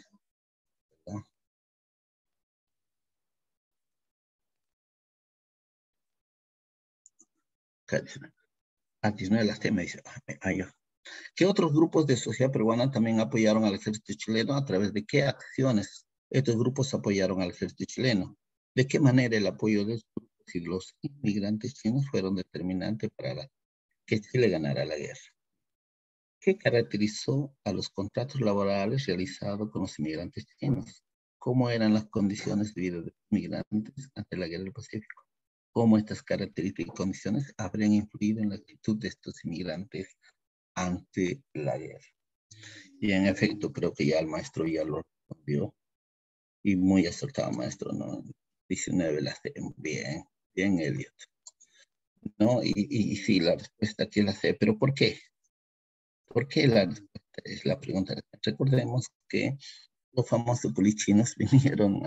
[SPEAKER 1] Antes no las temas, dice, ¿qué otros grupos de sociedad peruana también apoyaron al ejército chileno? ¿A través de qué acciones estos grupos apoyaron al ejército chileno? ¿De qué manera el apoyo de los inmigrantes chinos fueron determinantes para que Chile ganara la guerra? ¿Qué caracterizó a los contratos laborales realizados con los inmigrantes chinos? ¿Cómo eran las condiciones de vida de los inmigrantes ante la guerra del Pacífico? ¿Cómo estas características y condiciones habrían influido en la actitud de estos inmigrantes ante la guerra? Y en efecto, creo que ya el maestro ya lo respondió, y muy acertado, maestro, ¿no? 19 las tengo bien, bien, Elliot, ¿no? Y sí, la respuesta aquí la sé, pero ¿por qué? ¿Por qué la respuesta es la pregunta? Recordemos que los famosos polichinos vinieron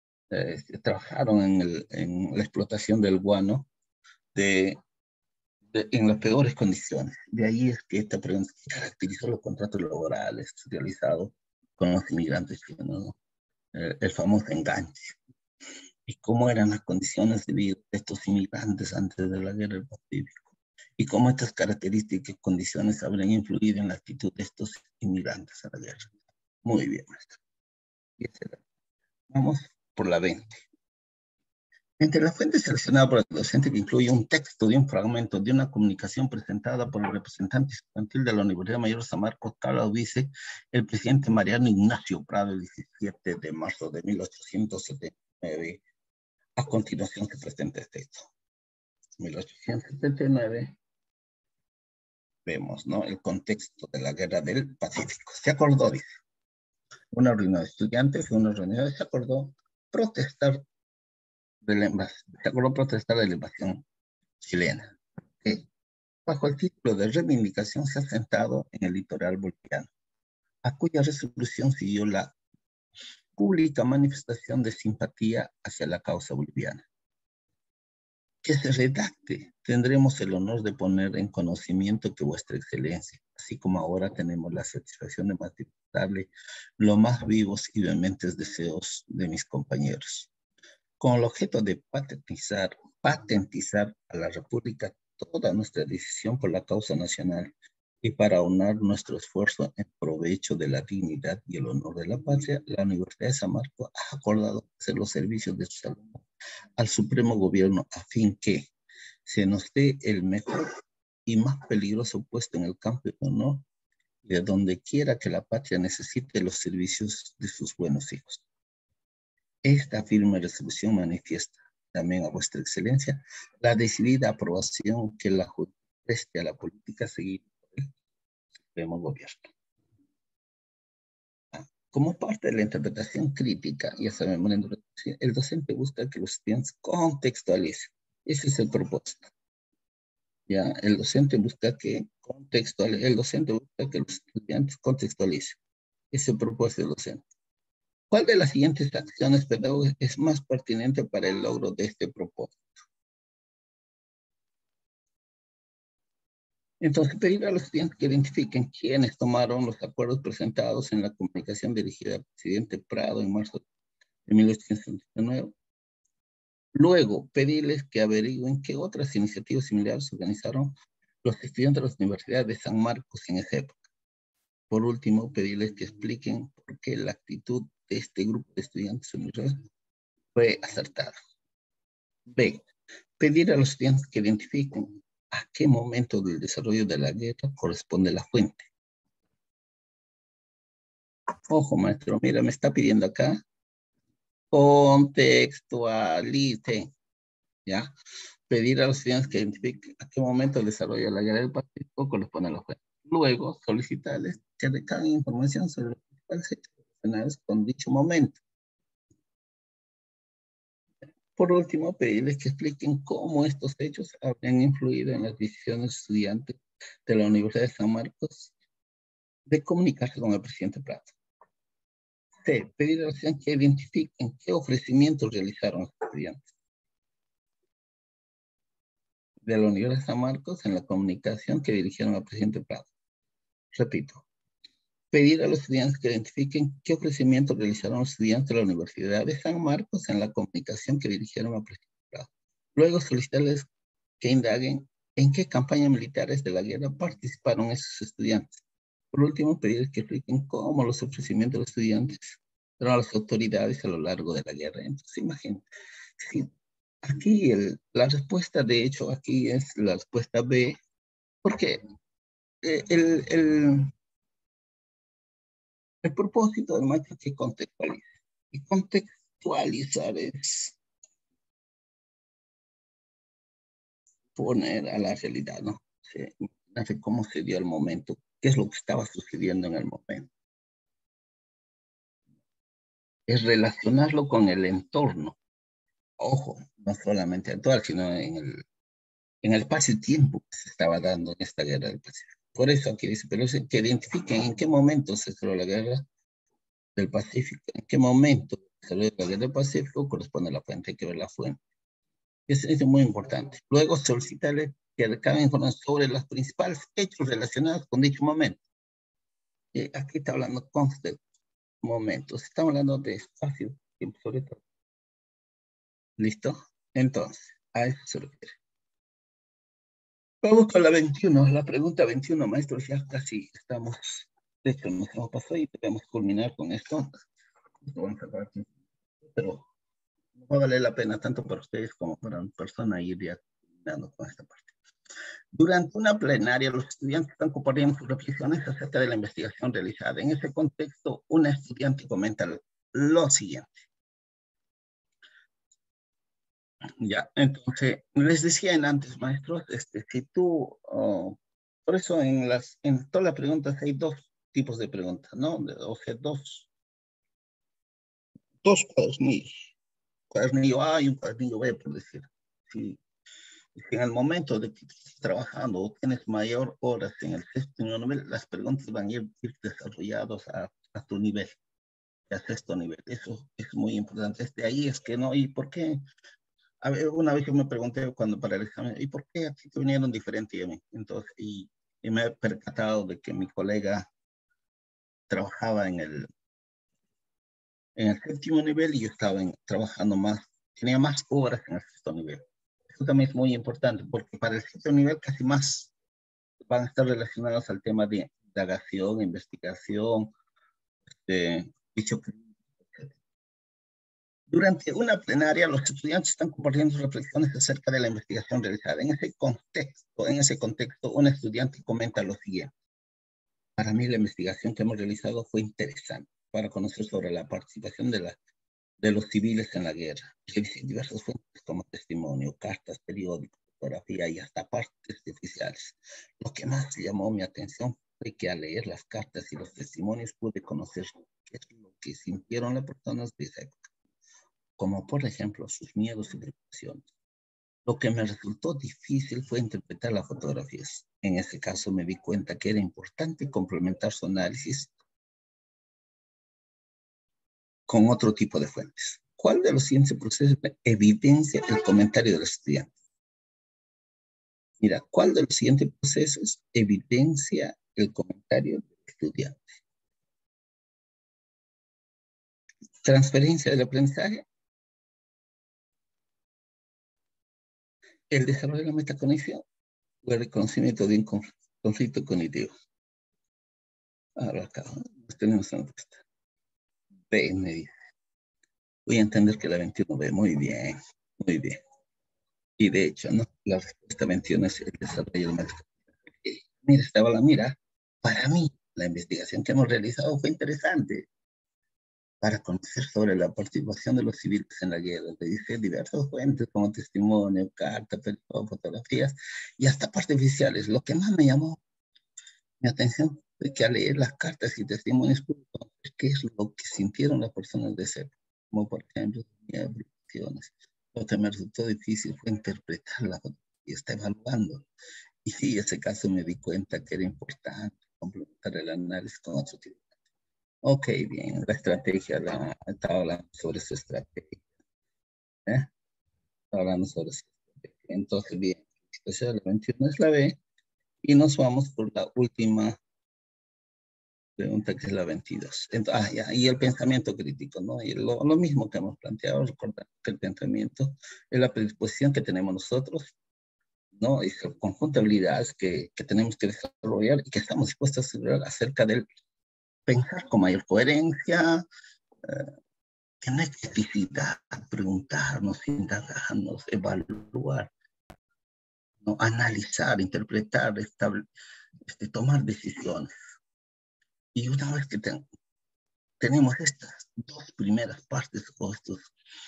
[SPEAKER 1] trabajaron en la explotación del guano de en las peores condiciones. De ahí es que esta pregunta caracterizó los contratos laborales realizados con los inmigrantes chilenos, ¿no? El famoso enganche. Y cómo eran las condiciones de vida de estos inmigrantes antes de la Guerra del Pacífico. Y cómo estas características y condiciones habrían influido en la actitud de estos inmigrantes a la guerra. Muy bien, maestro. Vamos por la 20. Entre las fuentes seleccionadas por el docente, que incluye un texto de un fragmento de una comunicación presentada por el representante estudiantil de la Universidad Mayor de San Marcos, Carlos Vice, el presidente Mariano Ignacio Prado, el 17 de marzo de 1879. A continuación se presenta este texto. 1879. Vemos, ¿no?, el contexto de la Guerra del Pacífico. Se acordó, dice, una reunión de estudiantes, se acordó protestar de la invasión chilena, que bajo el título de reivindicación se ha sentado en el litoral boliviano, a cuya resolución siguió la pública manifestación de simpatía hacia la causa boliviana. Que se redacte, tendremos el honor de poner en conocimiento que vuestra excelencia, así como ahora tenemos la satisfacción de manifestarle los más vivos y vehementes deseos de mis compañeros, con el objeto de patentizar a la República toda nuestra decisión por la causa nacional y para aunar nuestro esfuerzo en provecho de la dignidad y el honor de la patria, la Universidad de San Marcos ha acordado hacer los servicios de sus alumnos al Supremo Gobierno a fin que se nos dé el mejor y más peligroso puesto en el campo de honor de donde quiera que la patria necesite los servicios de sus buenos hijos. Esta firme resolución manifiesta también a vuestra excelencia la decidida aprobación que la Junta preste a la política seguida por el Supremo Gobierno. Como parte de la interpretación crítica, ya sabemos, el docente busca que los estudiantes contextualicen. Ese es el propósito. Ya, el docente busca que los estudiantes contextualicen. Ese es el propósito del docente. ¿Cuál de las siguientes acciones pedagógicas es más pertinente para el logro de este propósito? Entonces, pedir a los estudiantes que identifiquen quiénes tomaron los acuerdos presentados en la comunicación dirigida al presidente Prado en marzo de 1879. Luego, pedirles que averigüen qué otras iniciativas similares organizaron los estudiantes de las universidades de San Marcos en esa época. Por último, pedirles que expliquen por qué la actitud de este grupo de estudiantes universitarios fue acertada. B. Pedir a los estudiantes que identifiquen a qué momento del desarrollo de la guerra corresponde la fuente. Ojo, maestro, mira, me está pidiendo acá contextualice, ¿ya? Pedir a los estudiantes que identifiquen a qué momento del desarrollo de la guerra del Pacífico corresponde a la fuente. Luego, solicitarles que recaben información sobre los principales hechos relacionados con dicho momento. Por último, pedirles que expliquen cómo estos hechos habrían influido en las decisiones de estudiantes de la Universidad de San Marcos de comunicarse con el presidente Prado. C. Pedir a los estudiantes que identifiquen qué ofrecimientos realizaron los estudiantes de la Universidad de San Marcos en la comunicación que dirigieron al presidente Prado. Repito, pedir a los estudiantes que identifiquen qué ofrecimientos realizaron los estudiantes de la Universidad de San Marcos en la comunicación que dirigieron al presidente Prado. Luego solicitarles que indaguen en qué campañas militares de la guerra participaron esos estudiantes. Por último, pedirles que expliquen cómo los ofrecimientos de los estudiantes fueron a las autoridades a lo largo de la guerra. Entonces, imagínense, sí, aquí la respuesta, de hecho, aquí es la respuesta B, porque el propósito del maestro es que contextualice. Y contextualizar es poner a la realidad, ¿no? Imagínate cómo se dio el momento, qué es lo que estaba sucediendo en el momento. Es relacionarlo con el entorno. Ojo, no solamente actual, sino en el espacio y tiempo que se estaba dando en esta guerra del Pacífico. Por eso aquí dice, pero es que identifiquen en qué momento se cerró la guerra del Pacífico, en qué momento se cerró la guerra del Pacífico, corresponde a la fuente, hay que ver la fuente. Es muy importante. Luego solicitarle que recaben información sobre los principales hechos relacionados con dicho momento. Aquí está hablando conste, momentos, estamos hablando de espacio, tiempo sobre todo. ¿Listo? Entonces, a eso se refiere. Vamos con la 21, la pregunta 21, maestros, ya casi estamos, de hecho nos hemos pasado y debemos culminar con esto. Pero no va a valer la pena tanto para ustedes como para una persona ir ya terminando con esta parte. Durante una plenaria, los estudiantes están compartiendo sus reflexiones acerca de la investigación realizada. En ese contexto, una estudiante comenta lo siguiente. Ya, entonces, les decía antes, maestros, si tú, por eso en todas las preguntas hay dos tipos de preguntas, ¿no? O sea, dos cuadernillos. Cuadernillo A y un cuadernillo B, por decir. Si en el momento de que estás trabajando o tienes mayor horas en el sexto nivel, las preguntas van a ir desarrolladas a tu nivel, a sexto nivel. Eso es muy importante. Ahí es que no, ¿y por qué? A ver, una vez yo me pregunté cuando para el examen, ¿y por qué a ti te vinieron diferente y a mí? Entonces, y me he percatado de que mi colega trabajaba en el séptimo nivel y yo estaba trabajando más, tenía más horas en el sexto nivel. Eso también es muy importante porque para el sexto nivel casi más van a estar relacionados al tema de indagación, investigación, de juicio crítico. Durante una plenaria, los estudiantes están compartiendo sus reflexiones acerca de la investigación realizada. En ese contexto, un estudiante comenta lo siguiente. Para mí, la investigación que hemos realizado fue interesante para conocer sobre la participación de los civiles en la guerra. Revisé diversas fuentes como testimonio, cartas, periódicos, fotografía y hasta partes oficiales. Lo que más llamó mi atención fue que al leer las cartas y los testimonios pude conocer qué es lo que sintieron las personas de esa época, como por ejemplo sus miedos y preocupaciones. Lo que me resultó difícil fue interpretar las fotografías. En ese caso me di cuenta que era importante complementar su análisis con otro tipo de fuentes. ¿Cuál de los siguientes procesos evidencia el comentario del estudiante? Mira, ¿cuál de los siguientes procesos evidencia el comentario del estudiante? Transferencia del aprendizaje, el desarrollo de la metacognición o el reconocimiento de un conflicto cognitivo. Ahora acá tenemos una respuesta. B, me dice. Voy a entender que la 21 B, muy bien, muy bien. Y de hecho, ¿no? La respuesta 21 es el desarrollo del metacognición. Mira, estaba la mira. Para mí, la investigación que hemos realizado fue interesante para conocer sobre la participación de los civiles en la guerra. Le dice diversas fuentes como testimonio, cartas, fotografías y hasta partes oficiales. Lo que más me llamó mi atención fue que al leer las cartas y testimonios públicos, qué es lo que sintieron las personas de ese época, como por ejemplo, preocupaciones. Lo que me resultó difícil fue interpretar la fotografía, está evaluando. Y sí, en ese caso me di cuenta que era importante complementar el análisis con otro tipo. Ok, bien, la estrategia, estaba hablando sobre su estrategia. ¿Eh? Estaba hablando sobre su estrategia. Entonces, bien, la 21 es la B y nos vamos por la última pregunta que es la 22. Entonces, ya, y el pensamiento crítico, ¿no? Y lo mismo que hemos planteado, recordar que el pensamiento es la predisposición que tenemos nosotros, ¿no? Es el conjunto de habilidades que tenemos que desarrollar y que estamos dispuestos a desarrollar acerca del pensar con mayor coherencia, tener criticidad, preguntarnos, indagarnos, evaluar, ¿no? Analizar, interpretar, tomar decisiones. Y una vez que tenemos estas dos primeras partes o estos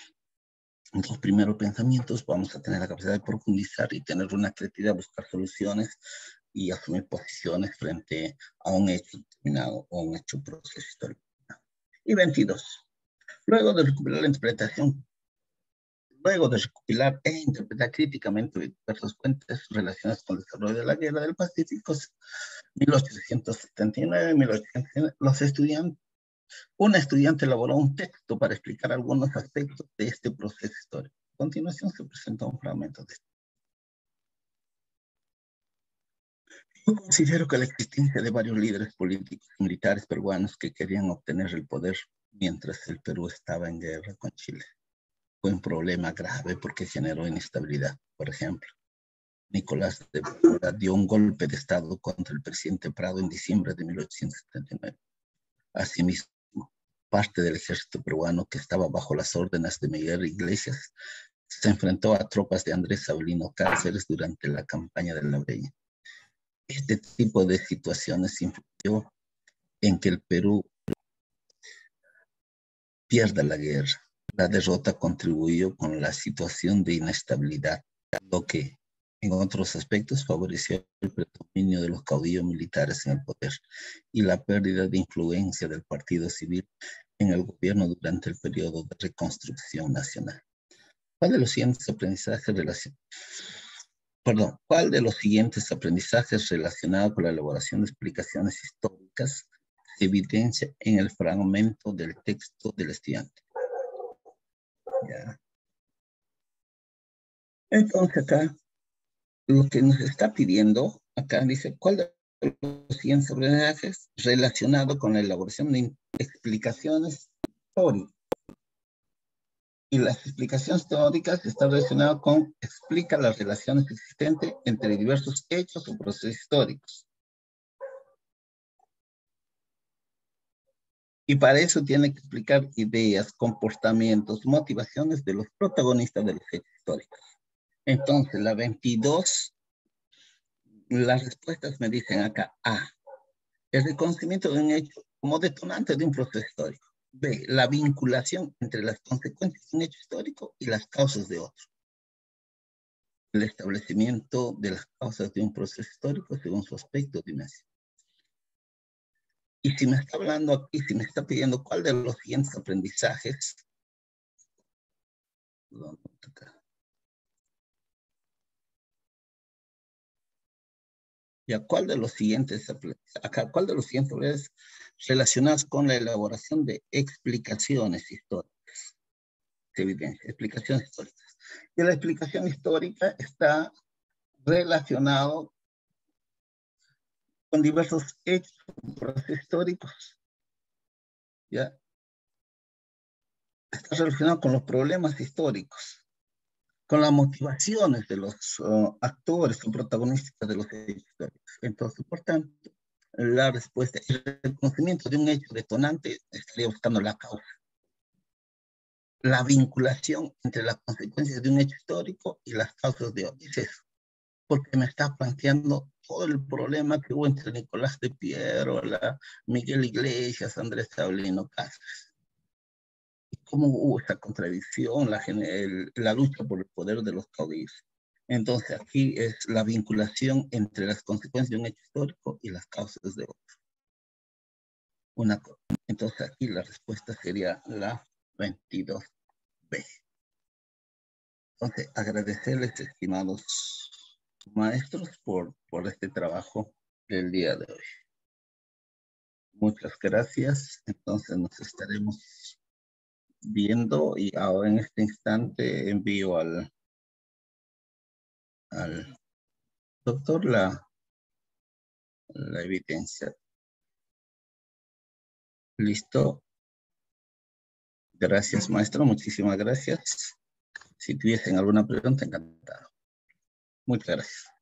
[SPEAKER 1] dos primeros pensamientos, vamos a tener la capacidad de profundizar y tener una creatividad, buscar soluciones y asumir posiciones frente a un hecho determinado o un hecho proceso histórico. Y 22. Luego de recuperar la interpretación, luego de recopilar e interpretar críticamente diversas fuentes relacionadas con el desarrollo de la Guerra del Pacífico, 1879-1879, un estudiante elaboró un texto para explicar algunos aspectos de este proceso histórico. A continuación se presenta un fragmento de esto. Yo considero que la existencia de varios líderes políticos y militares peruanos que querían obtener el poder mientras el Perú estaba en guerra con Chile fue un problema grave porque generó inestabilidad. Por ejemplo, Nicolás de Mora dio un golpe de Estado contra el presidente Prado en diciembre de 1879. Asimismo, parte del ejército peruano que estaba bajo las órdenes de Miguel Iglesias se enfrentó a tropas de Andrés Sabelino Cáceres durante la campaña de la Breña. Este tipo de situaciones influyó en que el Perú pierda la guerra. La derrota contribuyó con la situación de inestabilidad, lo que en otros aspectos favoreció el predominio de los caudillos militares en el poder y la pérdida de influencia del partido civil en el gobierno durante el periodo de reconstrucción nacional. ¿Cuál de los siguientes aprendizajes relacionados con la elaboración de explicaciones históricas se evidencia en el fragmento del texto del estudiante? Ya. Entonces acá, lo que nos está pidiendo, acá dice, ¿cuál de los siguientes aprendizajes relacionado con la elaboración de explicaciones históricas? Y las explicaciones teóricas están relacionadas con explica las relaciones existentes entre diversos hechos o procesos históricos. Y para eso tiene que explicar ideas, comportamientos, motivaciones de los protagonistas de los hechos históricos. Entonces, la 22, las respuestas me dicen acá, A, el reconocimiento de un hecho como detonante de un proceso histórico. B, la vinculación entre las consecuencias de un hecho histórico y las causas de otro. El establecimiento de las causas de un proceso histórico según su aspecto o dimensión. Y si me está hablando aquí, si me está pidiendo cuál de los siguientes aprendizajes, ya, ¿cuál de los siguientes aprendizajes relacionados con la elaboración de explicaciones históricas? Evidencia, explicaciones históricas. Y la explicación histórica está relacionado con diversos hechos, procesos históricos. ¿Ya? Está relacionado con los problemas históricos, con las motivaciones de los actores o protagonistas de los hechos históricos. Entonces, por tanto, la respuesta, el conocimiento de un hecho detonante estaría buscando la causa. La vinculación entre las consecuencias de un hecho histórico y las causas de otro. Es eso. Porque me está planteando todo el problema que hubo entre Nicolás de Piero, Miguel Iglesias, Andrés Sabelino Cáceres. Cómo hubo esta contradicción, la lucha por el poder de los caudillos. Entonces aquí es la vinculación entre las consecuencias de un hecho histórico y las causas de otro. Entonces aquí la respuesta sería la 22B. Entonces agradecerles, estimados maestros, por este trabajo del día de hoy. Muchas gracias. Entonces nos estaremos viendo y ahora en este instante envío al doctor la evidencia. Listo. Gracias, maestro. Muchísimas gracias. Si tuviesen alguna pregunta, encantado. Muchas gracias.